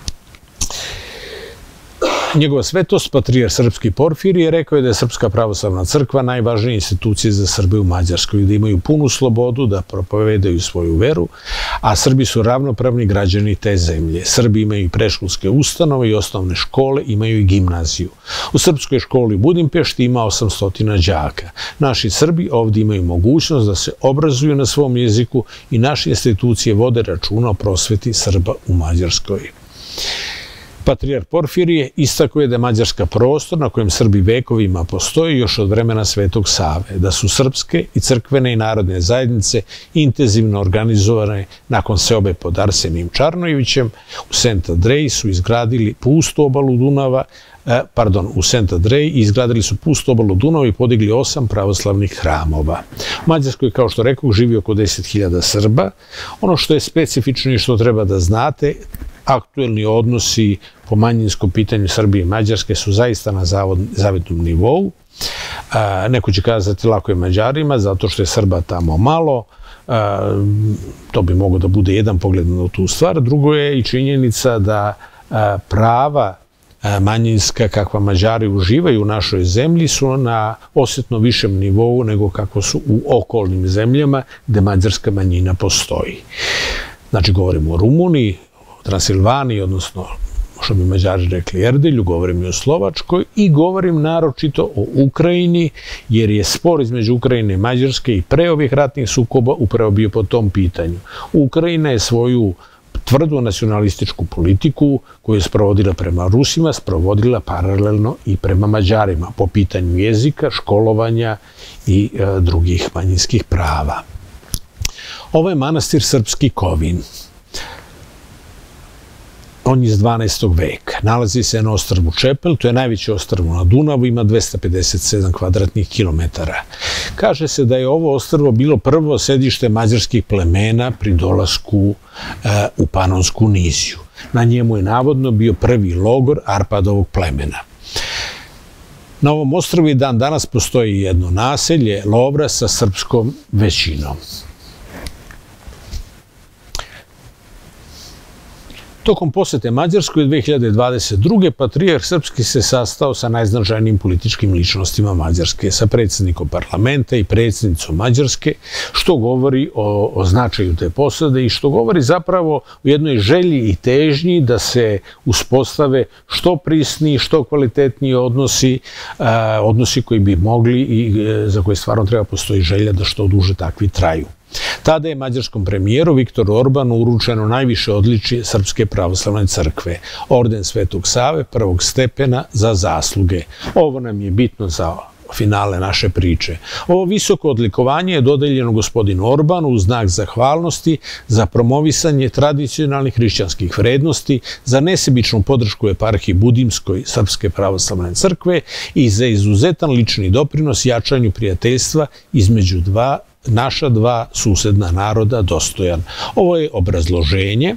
Njegova svetost, patrijarh srpski Porfirije, rekao je da je Srpska pravoslavna crkva najvažnija institucija za Srbe u Mađarskoj, da imaju punu slobodu da propovedaju svoju veru, a Srbi su ravnopravni građani te zemlje. Srbi imaju i predškolske ustanove i osnovne škole, imaju i gimnaziju. U srpskoj školi u Budimpešti ima osamsto đaka. Naši Srbi ovdje imaju mogućnost da se obrazuju na svom jeziku i naše institucije vode računa o prosveti Srba u Mađarskoj. Patrijarh Porfirije istakao je da je Mađarska prostor na kojem Srbi vekovima postoji još od vremena Svetog Save, da su srpske i crkvene i narodne zajednice intenzivno organizovane nakon seobe pod Arsenijom Čarnojevićem. U Sent Andreji su izgradili pustu obalu Dunava, pardon, u Sent Andreji izgradili su pustu obalu Dunava i podigli osam pravoslavnih hramova. U Mađarskoj, kao što rekao, živi oko deset hiljada Srba. Ono što je specifično i što treba da znate, aktuelni odnosi po manjinskom pitanju Srbije i Mađarske su zaista na zavidnom nivou. Neko će kazati lako je Mađarima, zato što je Srba tamo malo. To bi moglo da bude jedan pogled na tu stvar. Drugo je i činjenica da prava manjinska kakva Mađari uživaju u našoj zemlji su na osjetno višem nivou nego kako su u okolnim zemljama gde mađarska manjina postoji. Znači, govorimo o Rumuniji, Transilvaniji, odnosno, što bi Mađari rekli, Erdelju, govorim i o Slovačkoj i govorim naročito o Ukrajini, jer je spor između Ukrajine i Mađarske i pre ovih ratnih sukoba upravo bio po tom pitanju. Ukrajina je svoju tvrdu nacionalističku politiku koju je sprovodila prema Rusima, sprovodila paralelno i prema Mađarima po pitanju jezika, školovanja i drugih manjinskih prava. Ovo je manastir Srpski Kovin. On je iz dvanaestog veka. Nalazi se na ostrvu Čepel, to je najveće ostrvo na Dunavu, ima dvesta pedeset sedam kvadratnih kilometara. Kaže se da je ovo ostrvo bilo prvo sedište mađarskih plemena pri dolasku u Panonsku niziju. Na njemu je navodno bio prvi logor Arpadovog plemena. Na ovom ostrvu i dan danas postoji jedno naselje, Lovra, sa srpskom većinom. Tokom posete Mađarskoj dve hiljade dvadeset druge. patrijarh srpski se sastao sa najznačajnijim političkim ličnostima Mađarske, sa predsjednikom parlamenta i predsjednicom Mađarske, što govori o, o značaju te posete i što govori zapravo o jednoj želji i težnji da se uspostave što prisniji, što kvalitetniji odnosi, a, odnosi koji bi mogli i e, za koje stvarno treba postoji želja da što duže takvi traju. Tada je mađarskom premijeru Viktoru Orbanu uručeno najviše odličje Srpske pravoslavne crkve, orden Svetog Save prvog stepena za zasluge. Ovo nam je bitno za finale naše priče. Ovo visoko odlikovanje je dodeljeno gospodinu Orbanu u znak zahvalnosti za promovisanje tradicionalnih hrišćanskih vrednosti, za nesebičnu podršku eparhiji Budimskoj Srpske pravoslavne crkve i za izuzetan lični doprinos jačanju prijateljstva između dva naša dva susedna naroda dostojan. Ovo je obrazloženje.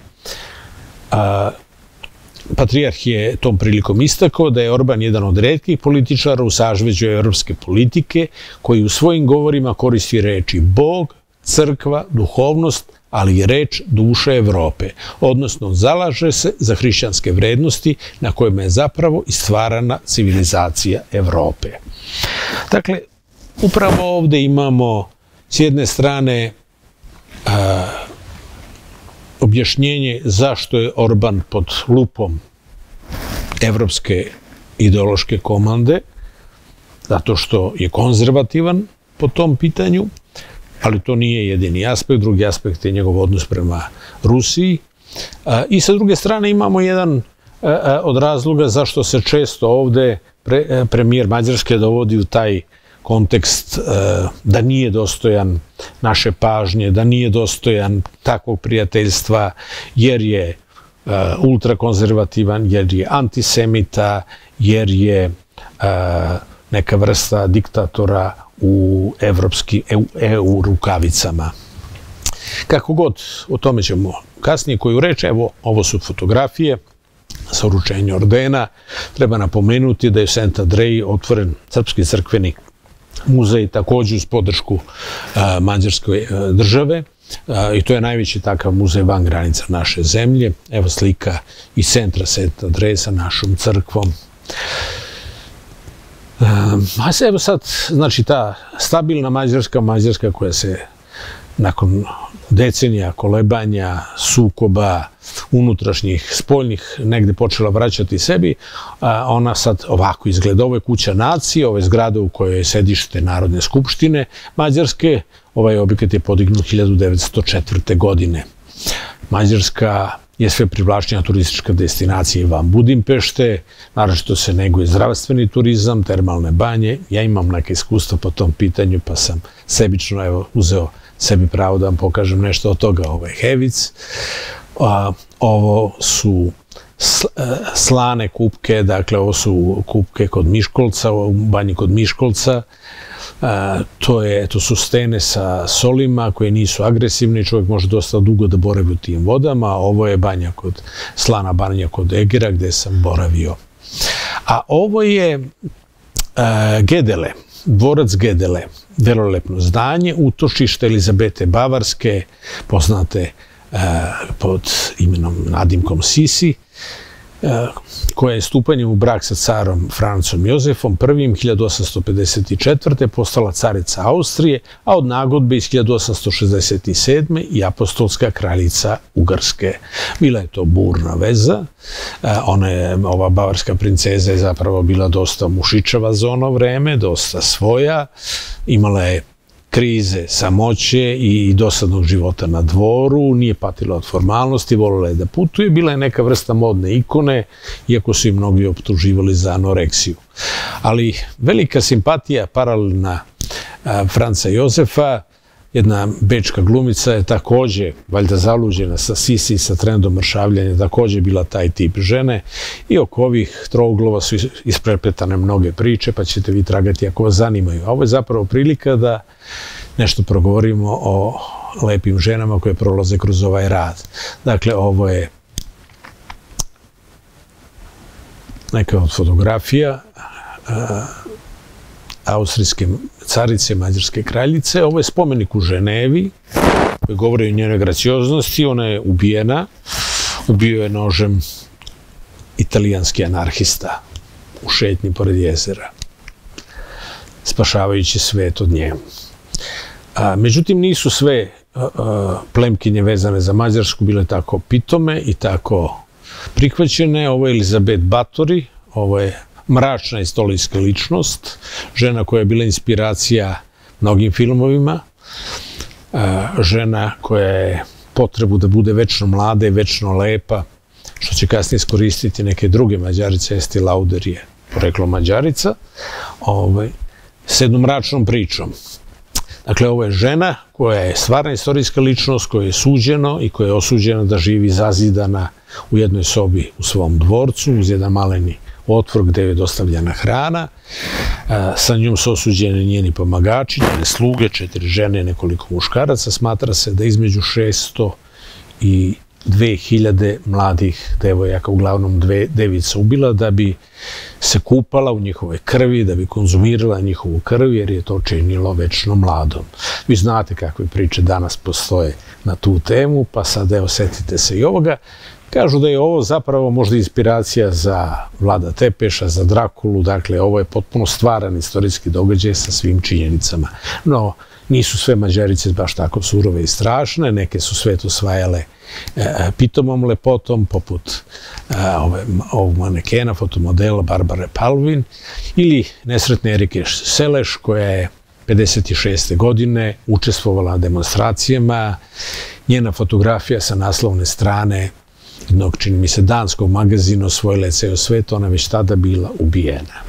Patrijarh je tom prilikom istakao da je Orban jedan od retkih političara u sažveđu evropske politike koji u svojim govorima koristi reči Bog, crkva, duhovnost, ali i reč duša Evrope, odnosno zalaže se za hrišćanske vrednosti na kojima je zapravo i stvarana civilizacija Evrope. Dakle, upravo ovde imamo s jedne strane a, objašnjenje zašto je Orban pod lupom evropske ideološke komande, zato što je konzervativan po tom pitanju, ali to nije jedini aspekt. Drugi aspekt je njegov odnos prema Rusiji. A, I sa druge strane imamo jedan a, od razloga zašto se često ovde pre, premijer Mađarske dovodi u taj kontekst da nije dostojan naše pažnje, da nije dostojan takvog prijateljstva, jer je ultrakonzervativan, jer je antisemita, jer je neka vrsta diktatora u evropski E U rukavicama. Kako god, o tome ćemo kasnije koju reč. Evo, ovo su fotografije sa uručenja ordena. Treba napomenuti da je u Saint Andreji otvoren srpski crkveni muzej, također uz podršku mađarske države, i to je najveći takav muzej van granica naše zemlje. Evo slika iz centra Saint Andreja sa našom crkvom. A se evo sad, znači ta stabilna Mađarska, Mađarska koja se nakon decenija kolebanja, sukoba, unutrašnjih, spoljnih, negde počela vraćati sebi, ona sad ovako izgleda. Ovo je kuća nacije, ovo je zgrada u kojoj je sedište Narodne skupštine Mađarske. Ovaj objekat je podignut hiljadu devetsto četvrte. godine. Mađarska je sve privlačnija turistička destinacija i van Budimpešte, naročito se neguje zdravstveni turizam, termalne banje. Ja imam neke iskustva po tom pitanju, pa sam sebično evo uzeo sebi pravo da vam pokažem nešto od toga. Ovo je Hevic, ovo su slane kupke, dakle ovo su kupke kod Miškolca, u banji kod Miškolca. To, je, to su stene sa solima koje nisu agresivne, čovjek može dosta dugo da boravi u tim vodama. Ovo je banja kod, slana banja kod Egera gde sam boravio. A ovo je Gedele, dvorac Gedele, vrlo lepno zdanje, utočište Elizabete Bavarske, poznate pod imenom nadimkom Sisi, koja je stupanjem u brak sa carom Francom Jozefom prvim hiljadu osamsto pedeset četvrte. postala carica Austrije, a od nagodbe iz hiljadu osamsto šezdeset sedme. i apostolska kraljica Ugarske. Bila je to burna veza. Ona je, ova bavarska princeza je zapravo bila dosta mušičava za ono vreme, dosta svoja. Imala je krize, samoće i dosadnog života na dvoru, nije patila od formalnosti, volila je da putuje, bila je neka vrsta modne ikone, iako su i mnogi optuživali za anoreksiju. Ali velika simpatija paralelna Franca Jozefa, jedna bečka glumica je takođe, valjda zaluđena sa Sisi, sa trendom mršavljanja, takođe bila taj tip žene, i oko ovih trouglova su isprepletane mnoge priče, pa ćete vi tragati ako vas zanimaju. A ovo je zapravo prilika da nešto progovorimo o lepim ženama koje prolaze kroz ovaj rad. Dakle, ovo je neka od fotografija austrijske carice, mađarske kraljice. Ovo je spomenik u Ženevi koji govori o njenoj gracioznosti. Ona je ubijena ubio je nožem italijanski anarhista u šetnji pored jezera, spašavajući svet od nje. Međutim, nisu sve plemkinje vezane za Mađarsku bile tako pitome i tako prihvaćene. Ovo je Elizabeth Báthory, ovo je mračna istorijska ličnost, žena koja je bila inspiracija mnogim filmovima, žena koja je potrebu da bude večno mlada i večno lepa, što će kasnije iskoristiti neke druge Mađarice, Estée Lauder je poreklo Mađarica, s jednom mračnom pričom. Dakle, ovo je žena koja je stvarna istorijska ličnost, koja je suđeno i koja je osuđena da živi zazidana u jednoj sobi u svom dvorcu, uz jedan maleni otvor gde je dostavljena hrana. Sa njom su osuđene njeni pomagači, njene sluge, četiri žene, nekoliko muškaraca. Smatra se da između šesto i dve hiljade mladih devojaka, uglavnom dve device, ubila da bi se kupala u njihovoj krvi, da bi konzumirala njihovu krv, jer je to činilo večno mladom. Vi znate kakve priče danas postoje na tu temu, pa sad evo setite se i ovoga. Kažu da je ovo zapravo možda inspiracija za Vlada Tepeša, za Drakulu, dakle ovo je potpuno stvaran istorijski događaj sa svim činjenicama. No, nisu sve Mađarice baš tako surove i strašne, neke su svet osvajale pitomom lepotom, poput ovog manekena, fotomodela Barbare Palvin, ili nesretne Erike Seleš, koja je pedeset šeste godine učestvovala na demonstracijama. Njena fotografija sa naslovne strane jednog, čini mi se, danskog magazina osvojila je ceo svet, ona već tada bila ubijena.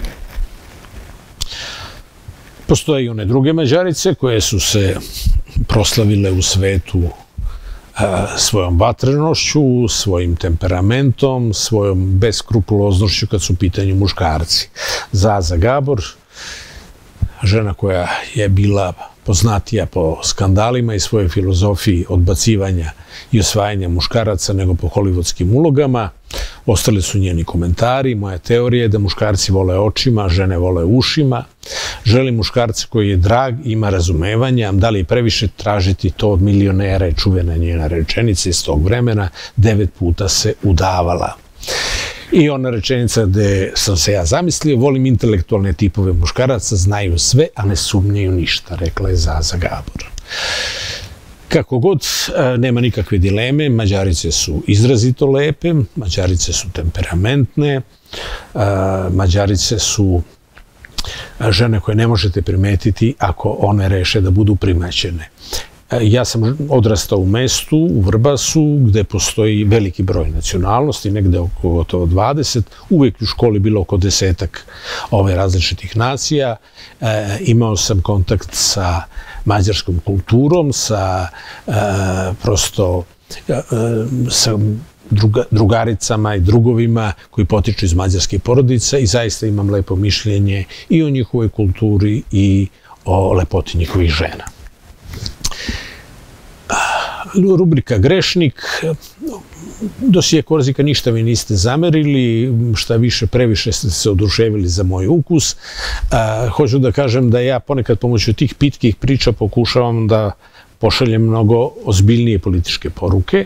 Postoje i one druge Mađarice koje su se proslavile u svetu svojom vatrenošću, svojim temperamentom, svojom beskrupuloznošću kad su u pitanju muškarci. Zaza Gabor, žena koja je bila poznatija po skandalima i svojoj filozofiji odbacivanja i osvajanja muškaraca nego po hollywoodskim ulogama. Ostali su njeni komentari. Moja teorija je da muškarci vole očima, žene vole ušima. Želim muškarca koji je drag, ima razumevanja, da li je previše tražiti to od milionera, je čuvena njena rečenica iz tog vremena, devet puta se udavala. I ona rečenica gde sam se ja zamislio, volim intelektualne tipove muškaraca, znaju sve, a ne sumnjaju ništa, rekla je Zaza Gabor. Kako god, nema nikakve dileme, Mađarice su izrazito lepe, Mađarice su temperamentne, Mađarice su žene koje ne možete primetiti ako one reše da budu primećene. Ja sam odrastao u mestu, u Vrbasu, gde postoji veliki broj nacionalnosti, negde oko gotovo dvadeset, uvek u školi bilo oko desetak ove različitih nacija. Imao sam kontakt sa mađarskom kulturom, sa prosto sa drugaricama i drugovima koji potiču iz mađarske porodice i zaista imam lepo mišljenje i o njihovoj kulturi i o lepoti njihovih žena. Rubrika Grešnik. Dosije Korzika ništa mi niste zamerili, šta više, previše ste se oduševili za moj ukus. Hoću da kažem da ja ponekad pomoću tih pitkih priča pokušavam da pošaljem mnogo ozbiljnije političke poruke.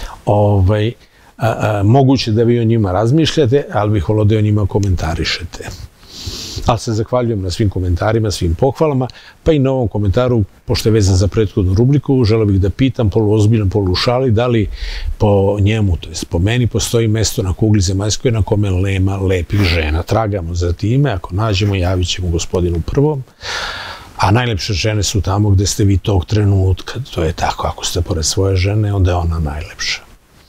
Moguće da vi o njima razmišljate, ali bih voleo da o njima komentarišete. Ali se zahvaljujem na svim komentarima, svim pohvalama, pa i na ovom komentaru, pošto je vezan za prethodnu rubriku, želeo bih da pitam, poluozbiljno, polušali, da li po njemu, to je po meni, postoji mesto na kugli zemaljskoj na kome nema lepih žena. Tragamo za time, ako nađemo, javit ćemo gospodinu prvom, a najlepše žene su tamo gde ste vi tog trenutka. To je tako, ako ste pored svoje žene, onda je ona najlepša.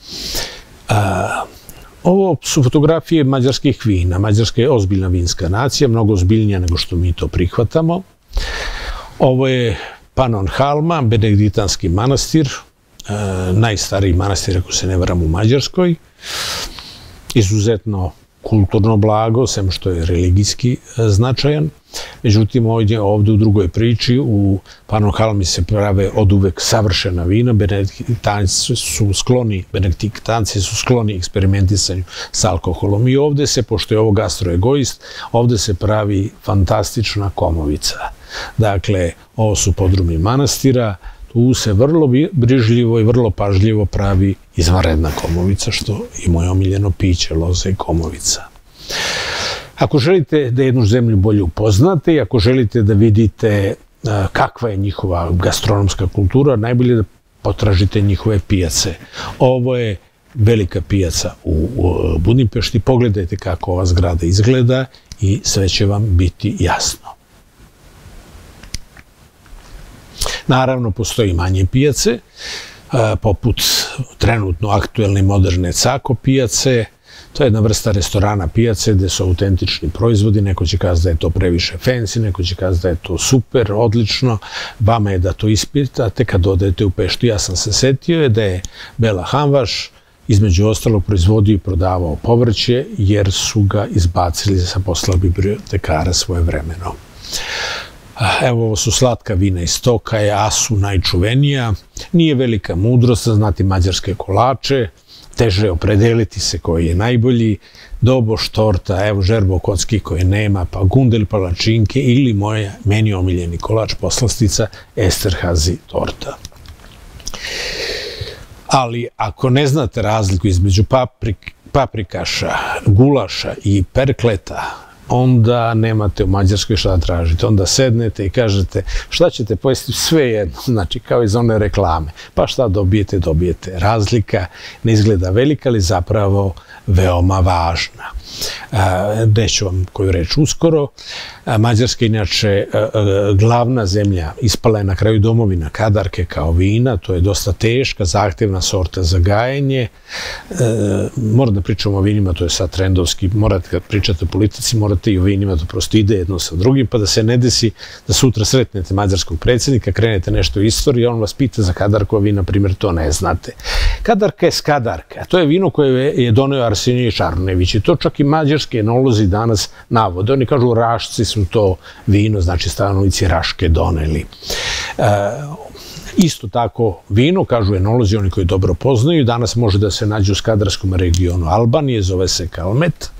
Ovo su fotografije mađarskih vina. Mađarska je ozbiljna vinska nacija, mnogo ozbiljnija nego što mi to prihvatamo. Ovo je Pannonhalma, benediktanski manastir, najstariji manastir, ako se ne varam, u Mađarskoj. Izuzetno kulturno blago, sem što je religijski značajan. Međutim, ovdje u drugoj priči, u Pannonhalmi se prave od uvek savršena vina. Benediktanci su skloni, benediktanci su skloni eksperimentisanju s alkoholom. I ovdje se, pošto je ovo gastroegoist, ovdje se pravi fantastična komovica. Dakle, ovo su podrumi manastira, tu se vrlo brižljivo i vrlo pažljivo pravi izvanredna komovica, što je moje omiljeno piće, loza i komovica. Ako želite da jednu zemlju bolje upoznate i ako želite da vidite kakva je njihova gastronomska kultura, najbolje da potražite njihove pijace. Ovo je velika pijaca u Budimpešti. Pogledajte kako ova zgrada izgleda i sve će vam biti jasno. Naravno, postoji manje pijace, poput trenutno aktuelne moderne Cako pijace. To je jedna vrsta restorana pijace gde su autentični proizvodi. Neko će kazati da je to previše fancy, neko će kazati da je to super, odlično. Vama je da to ispitate kad odete u Peštu. Ja sam se setio je da je Bela Hamvaš između ostalog proizvodio i prodavao povrće jer su ga izbacili sa posla bibliotekara svoje vremeno. Evo, ovo su slatka vina iz Tokaja, Asu najčuvenija. Nije velika mudrost znati mađarske kolače, teže je opredeliti se koji je najbolji, doboš, torta, evo žerbo kocki koje nema, pa gundel palačinke ili moja meni omiljeni kolač poslastica Esterhazy torta. Ali ako ne znate razliku između paprikaša, gulaša i perkleta, onda nemate u Mađarskoj šta da tražite. Onda sednete i kažete šta ćete pojesti, sve jedno, znači kao iz one reklame. Pa šta dobijete, dobijete. Razlika ne izgleda velika, ali zapravo veoma važna. Reću vam koju reč uskoro. Mađarska je inače glavna zemlja, ispala je na kraju domovina Kadarke kao vina, to je dosta teška, zahtevna sorta za gajenje. Moram da pričam o vinima, to je sad trendovski, morate kad pričate o politici, morate i o vinima, to prosto ide jedno sa drugim, pa da se ne desi da sutra sretnete mađarskog predsjednika, krenete nešto u istoriji, on vas pita za Kadarku, a vi, na primjer, to ne znate. Kadarka je Skadarka, to je vino koje je doneo Arsenije Čarnević i to čak i mađarski enolozi danas navode. Oni kažu Rašci su to vino, znači stanovnici Raške doneli. Isto tako vino, kažu enolozi, oni koji dobro poznaju, danas može da se nađe u skadarskom regionu Albanije, zove se Kalmet.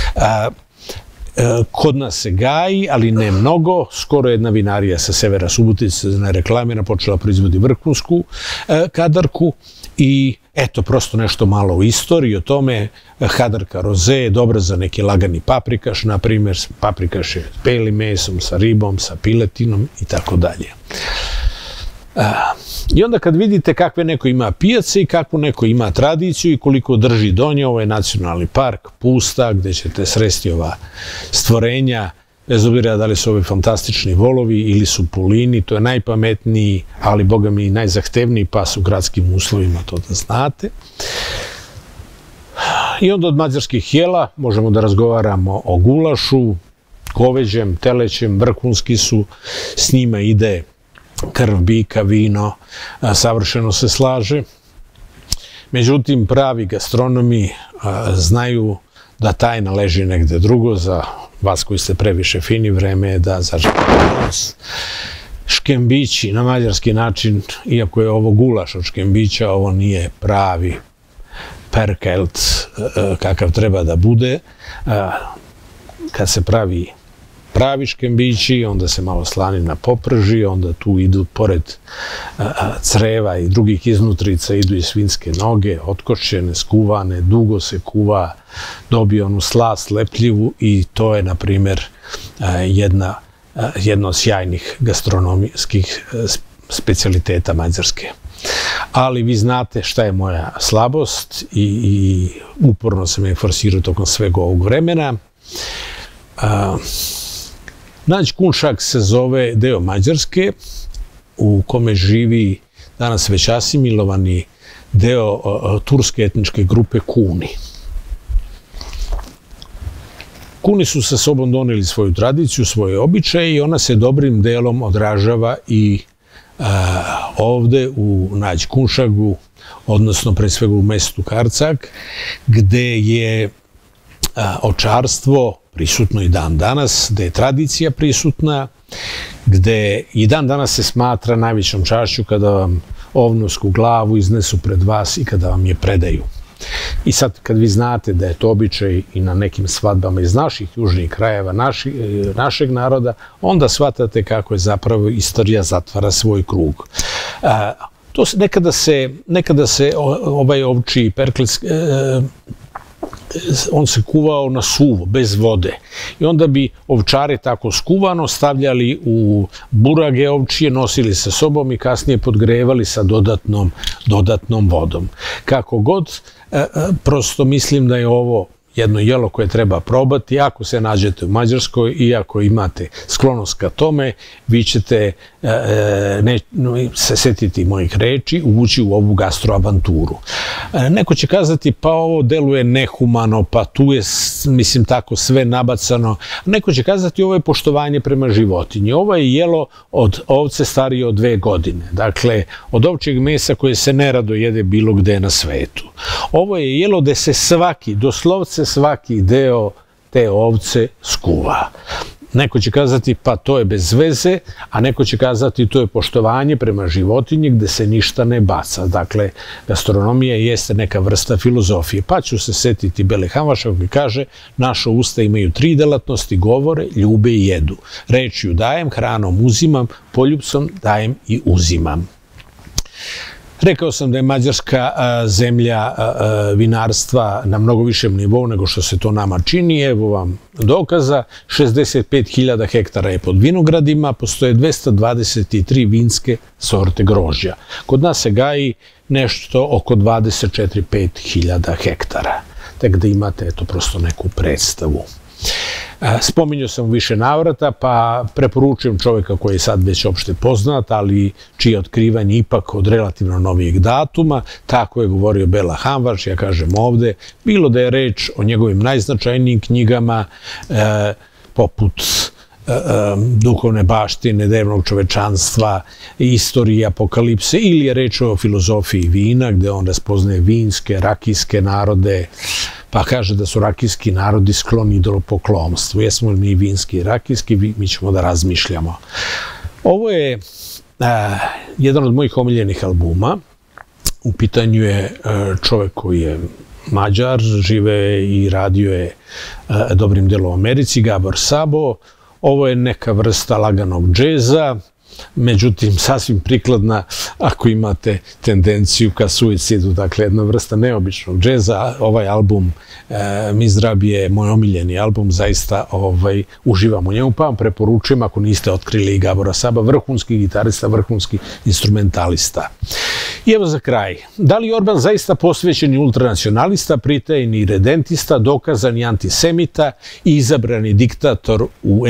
Kod nas se gaji, ali ne mnogo. Skoro jedna vinarija sa severa Subotice, ne reklamira, počela proizvodi vrhunsku Kadarku i eto, prosto nešto malo u istoriji o tome. Kadarka roze je dobra za neki lagani paprikaš, na primjer paprikaš je s belim mesom, sa ribom, sa piletinom i tako dalje. I onda kad vidite kakve neko ima pijace i kakvu neko ima tradiciju i koliko drži do nje, ovo je nacionalni park, pusta, gde ćete sresti ova stvorenja, bez obzira da li su ovi fantastični volovi ili su pulini, to je najpametniji, ali boga mi i najzahtevniji pas u gradskim uslovima, to da znate. I onda od mađarskih jela možemo da razgovaramo o gulašu, goveđem, telećem, vrhunski su, s njima ide krv bika, vino, savršeno se slaže. Međutim, pravi gastronomi znaju da tajna leži negde drugo. Za vas koji ste previše fini, vreme je da zaživite nos. Škembići na mađarski način, iako je ovo gulaš od škembića, ovo nije pravi perkelt kakav treba da bude. Kad se pravi pravi škembići, onda se malo slanina poprži, onda tu idu, pored creva i drugih iznutrica, idu i svinjske noge, otkočene, skuvane, dugo se kuva, dobije onu slast lepljivu i to je, na primjer, jedna, jedna od sjajnih gastronomijskih specijaliteta Mađarske. Ali vi znate šta je moja slabost i, i uporno sam je forsirao tokom sveg ovog vremena. Nađ Kunšak se zove deo Mađarske u kome živi danas već asimilovani deo turske etničke grupe Kuni. Kuni su sa sobom doneli svoju tradiciju, svoje običaje i ona se dobrim delom odražava i ovde u Nađ Kunšagu, odnosno pre svega u mestu Karcag, gde je ovčarstvo prisutno i dan danas, gde je tradicija prisutna, gde i dan danas se smatra najvećom čašću kada vam ovnovsku glavu iznesu pred vas i kada vam je predaju. I sad kad vi znate da je to običaj i na nekim svadbama iz naših južnih krajeva, naši, našeg naroda, onda shvatate kako je zapravo istorija zatvara svoj krug. to nekada se, nekada se ovaj ovčiji perklec, on se kuvao na suvo, bez vode. I onda bi ovčare tako skuvano stavljali u burage ovčije, nosili sa sobom i kasnije podgrevali sa dodatnom, dodatnom vodom. Kako god, prosto mislim da je ovo jedno jelo koje treba probati. Ako se nađete u Mađarskoj i ako imate sklonost ka tome, vi ćete se setiti mojih reči, uvući u ovu gastroavanturu. Neko će kazati, pa ovo deluje nehumano, pa tu je, mislim, tako sve nabacano. Neko će kazati, ovo je poštovanje prema životinji. Ovo je jelo od ovce starije od dve godine. Dakle, od ovčjeg mesa koje se nerado jede bilo gde na svetu. Ovo je jelo gde se svaki, doslovce svaki deo te ovce skuva. Neko će kazati, pa to je bez veze, a neko će kazati, to je poštovanje prema životinji gde se ništa ne baca. Dakle, gastronomija jeste neka vrsta filozofije. Pa ću se setiti Bele Hamvaša koji kaže, naša usta imaju tri delatnosti, govore, ljube i jedu. Rečju dajem, hranom uzimam, poljupcom dajem i uzimam. Rekao sam da je Mađarska zemlja vinarstva na mnogo višem nivou nego što se to nama čini. Evo vam dokaza. šezdeset pet hiljada hektara je pod vinogradima, postoje dvesta dvadeset tri vinske sorte grožđa. Kod nas se gaji nešto oko dvadeset četiri do dvadeset pet hiljada hektara. Tek da imate, eto, prosto neku predstavu. Spominjao sam više navrata, pa preporučujem čovjeka koji je sad već opšte poznat, ali čije otkrivanje ipak od relativno novijeg datuma. Tako je govorio Bela Hamvaš, ja kažem ovde, bilo da je reč o njegovim najznačajnijim knjigama, poput Duhovne baštine, Drevnog čovečanstva, Istorije apokalipse, ili je reč o filozofiji vina, gde on raspoznaje vinske, rakijske narode, pa kaže da su rakijski narodi skloni idolopoklonstvu. Jesmo li mi vinski i rakijski, mi ćemo da razmišljamo. Ovo je jedan od mojih omiljenih albuma. U pitanju je čovek koji je Mađar, žive i radio je dobrim delom u Americi, Gabor Szabo. Ovo je neka vrsta laganog džeza, međutim, sasvim prikladna ako imate tendenciju ka suicidu, dakle, jedna vrsta neobičnog džeza. Ovaj album Mizrab je moj omiljeni album, zaista uživam u njemu, pa vam preporučujem ako niste otkrili i Gabora Szaba, vrhunski gitarista, vrhunski instrumentalista. I evo za kraj, da li je Orban zaista posvećeni ultranacionalista, pritajni redentista, dokazani antisemita i izabrani diktator u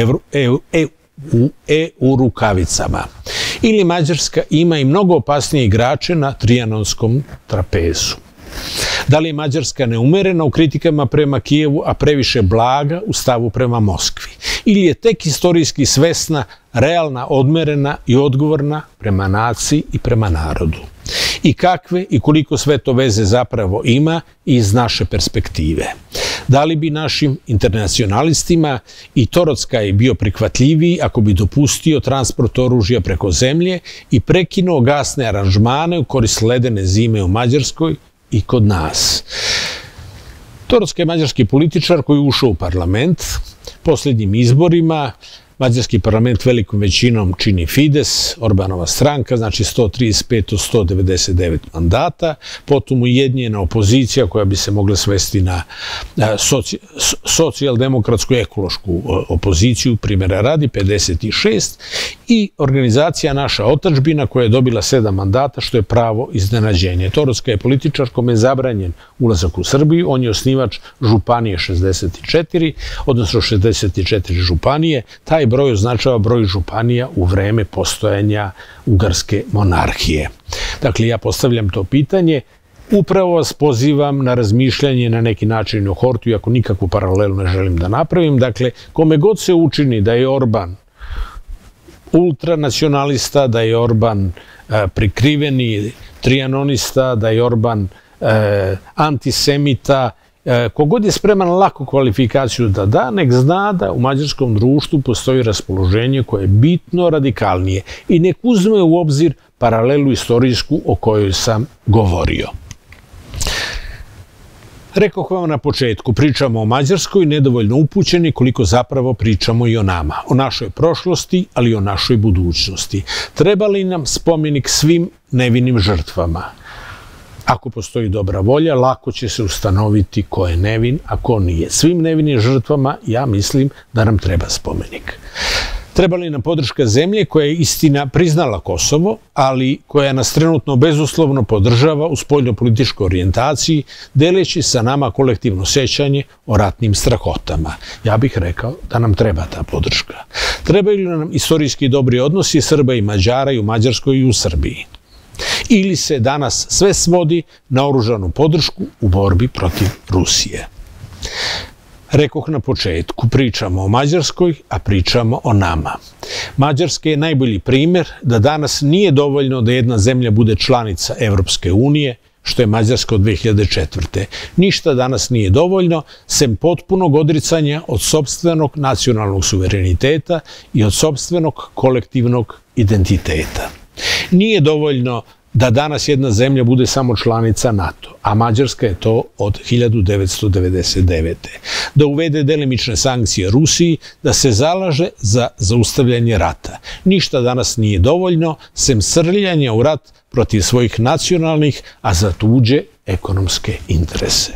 u E U rukavicama? Ili Mađarska ima i mnogo opasnije igrače na trijanonskom trapezu? Da li je Mađarska neumerena u kritikama prema Kijevu, a previše blaga u stavu prema Moskvi? Ili je tek istorijski svesna, realna, odmerena i odgovorna prema naciji i prema narodu? I kakve i koliko sve to veze zapravo ima iz naše perspektive? Da li bi našim internacionalistima i Torockaj bio prihvatljiviji ako bi dopustio transport oružja preko zemlje i prekinuo gasne aranžmane u korist ledene zime u Mađarskoj i kod nas? Torockaj je mađarski političar koji je ušao u parlament. Posljednjim izborima mađarski parlament velikom većinom čini Fides, Orbanova stranka, znači sto trideset pet od sto devedeset devet mandata, potom ujedinjena opozicija koja bi se mogla svesti na socijaldemokratsku ekološku opoziciju, primjera radi, pedeset šest, i organizacija Naša otadžbina koja je dobila sedam mandata, što je pravo iznenađenje. Torockaj je političar kome je zabranjen ulazak u Srbiju, on je osnivač županije šezdeset četiri, odnosno šezdeset četiri županije, taj broj označava broj županija u vreme postojanja Ugarske monarhije. Dakle, ja postavljam to pitanje, upravo vas pozivam na razmišljanje na neki način o Hortu, iako nikakvu paralelu ne želim da napravim. Dakle, kome god se učini da je Orban ultranacionalista, da je Orban prikriveni trijanonista, da je Orban antisemita, kogod je spreman lako kvalifikaciju da da, nek zna da u mađarskom društvu postoji raspoloženje koje je bitno radikalnije i nek uzme u obzir paralelu istorijsku o kojoj sam govorio. Rekoh vam na početku, pričamo o Mađarskoj, nedovoljno upućeni koliko zapravo pričamo i o nama, o našoj prošlosti, ali i o našoj budućnosti. Treba li nam spomenik svim nevinim žrtvama? Ako postoji dobra volja, lako će se ustanoviti ko je nevin, a ko nije. Svim nevinim žrtvama ja mislim da nam treba spomenik. Treba li nam podrška zemlje koja je istina priznala Kosovo, ali koja nas trenutno bezuslovno podržava u spoljnopolitičkoj orijentaciji, deleći sa nama kolektivno sećanje o ratnim strahotama? Ja bih rekao da nam treba ta podrška. Trebaju li nam istorijski dobri odnosi Srba i Mađara i u Mađarskoj i u Srbiji? Ili se danas sve svodi na oružanu podršku u borbi protiv Rusije? Rekoh na početku, pričamo o Mađarskoj, a pričamo o nama. Mađarska je najbolji primjer da danas nije dovoljno da jedna zemlja bude članica Evropske unije, što je Mađarska od dve hiljade četvrte. Ništa danas nije dovoljno, sem potpunog odricanja od sopstvenog nacionalnog suvereniteta i od sopstvenog kolektivnog identiteta. Nije dovoljno da danas jedna zemlja bude samo članica NATO, a Mađarska je to od hiljadu devetsto devedeset devete. Da uvede delimične sankcije Rusiji, da se zalaže za zaustavljanje rata. Ništa danas nije dovoljno, sem srljanja u rat protiv svojih nacionalnih, a za tuđe ekonomske interese.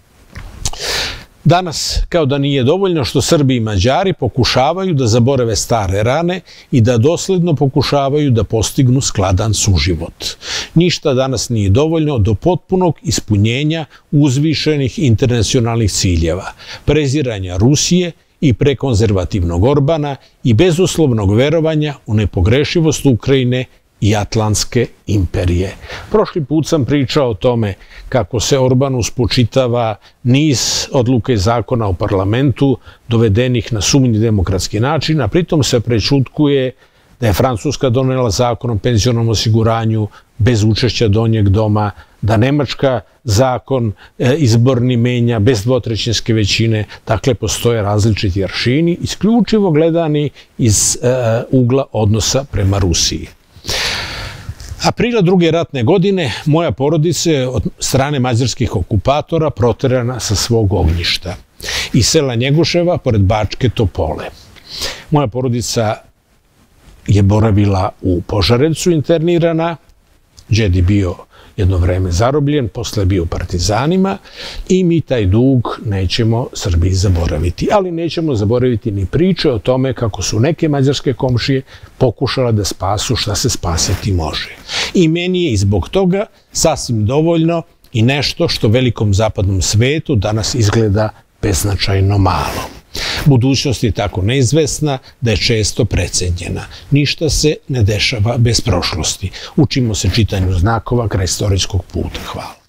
Danas, kao da nije dovoljno što Srbi i Mađari pokušavaju da zaborave stare rane i da dosledno pokušavaju da postignu skladan suživot. Ništa danas nije dovoljno do potpunog ispunjenja uzvišenih internacionalnih ciljeva, preziranja Rusije i prekonzervativnog Orbana i bezuslovnog verovanja u nepogrešivost Ukrajine i Atlantske imperije. Prošli put sam pričao o tome kako se Orbanu spočitava niz odluka i zakona u parlamentu dovedenih na sumnji demokratski način, a pritom se prećutkuje da je Francuska donela zakon o penzionom osiguranju bez učešća donjeg doma, da Nemačka zakon izborni menja bez dvotrećinske većine. Dakle, postoje različiti aršini, isključivo gledani iz ugla odnosa prema Rusiji. Aprila druge ratne godine moja porodica je od strane mađarskih okupatora proterana sa svog ognjišta iz sela Njegoševa pored Bačke Topole. Moja porodica je boravila u Požarevcu internirana, džed je bio jedno vreme zarobljen, posle je bio u partizanima i mi taj dug nećemo Srbiji zaboraviti. Ali nećemo zaboraviti ni priče o tome kako su neke mađarske komšije pokušala da spasu šta se spasiti može. I meni je i zbog toga sasvim dovoljno i nešto što velikom zapadnom svetu danas izgleda beznačajno malo. Budućnost je tako neizvesna da je često precenjena. Ništa se ne dešava bez prošlosti. Učimo se čitanju znakova kraj istorijskog puta. Hvala.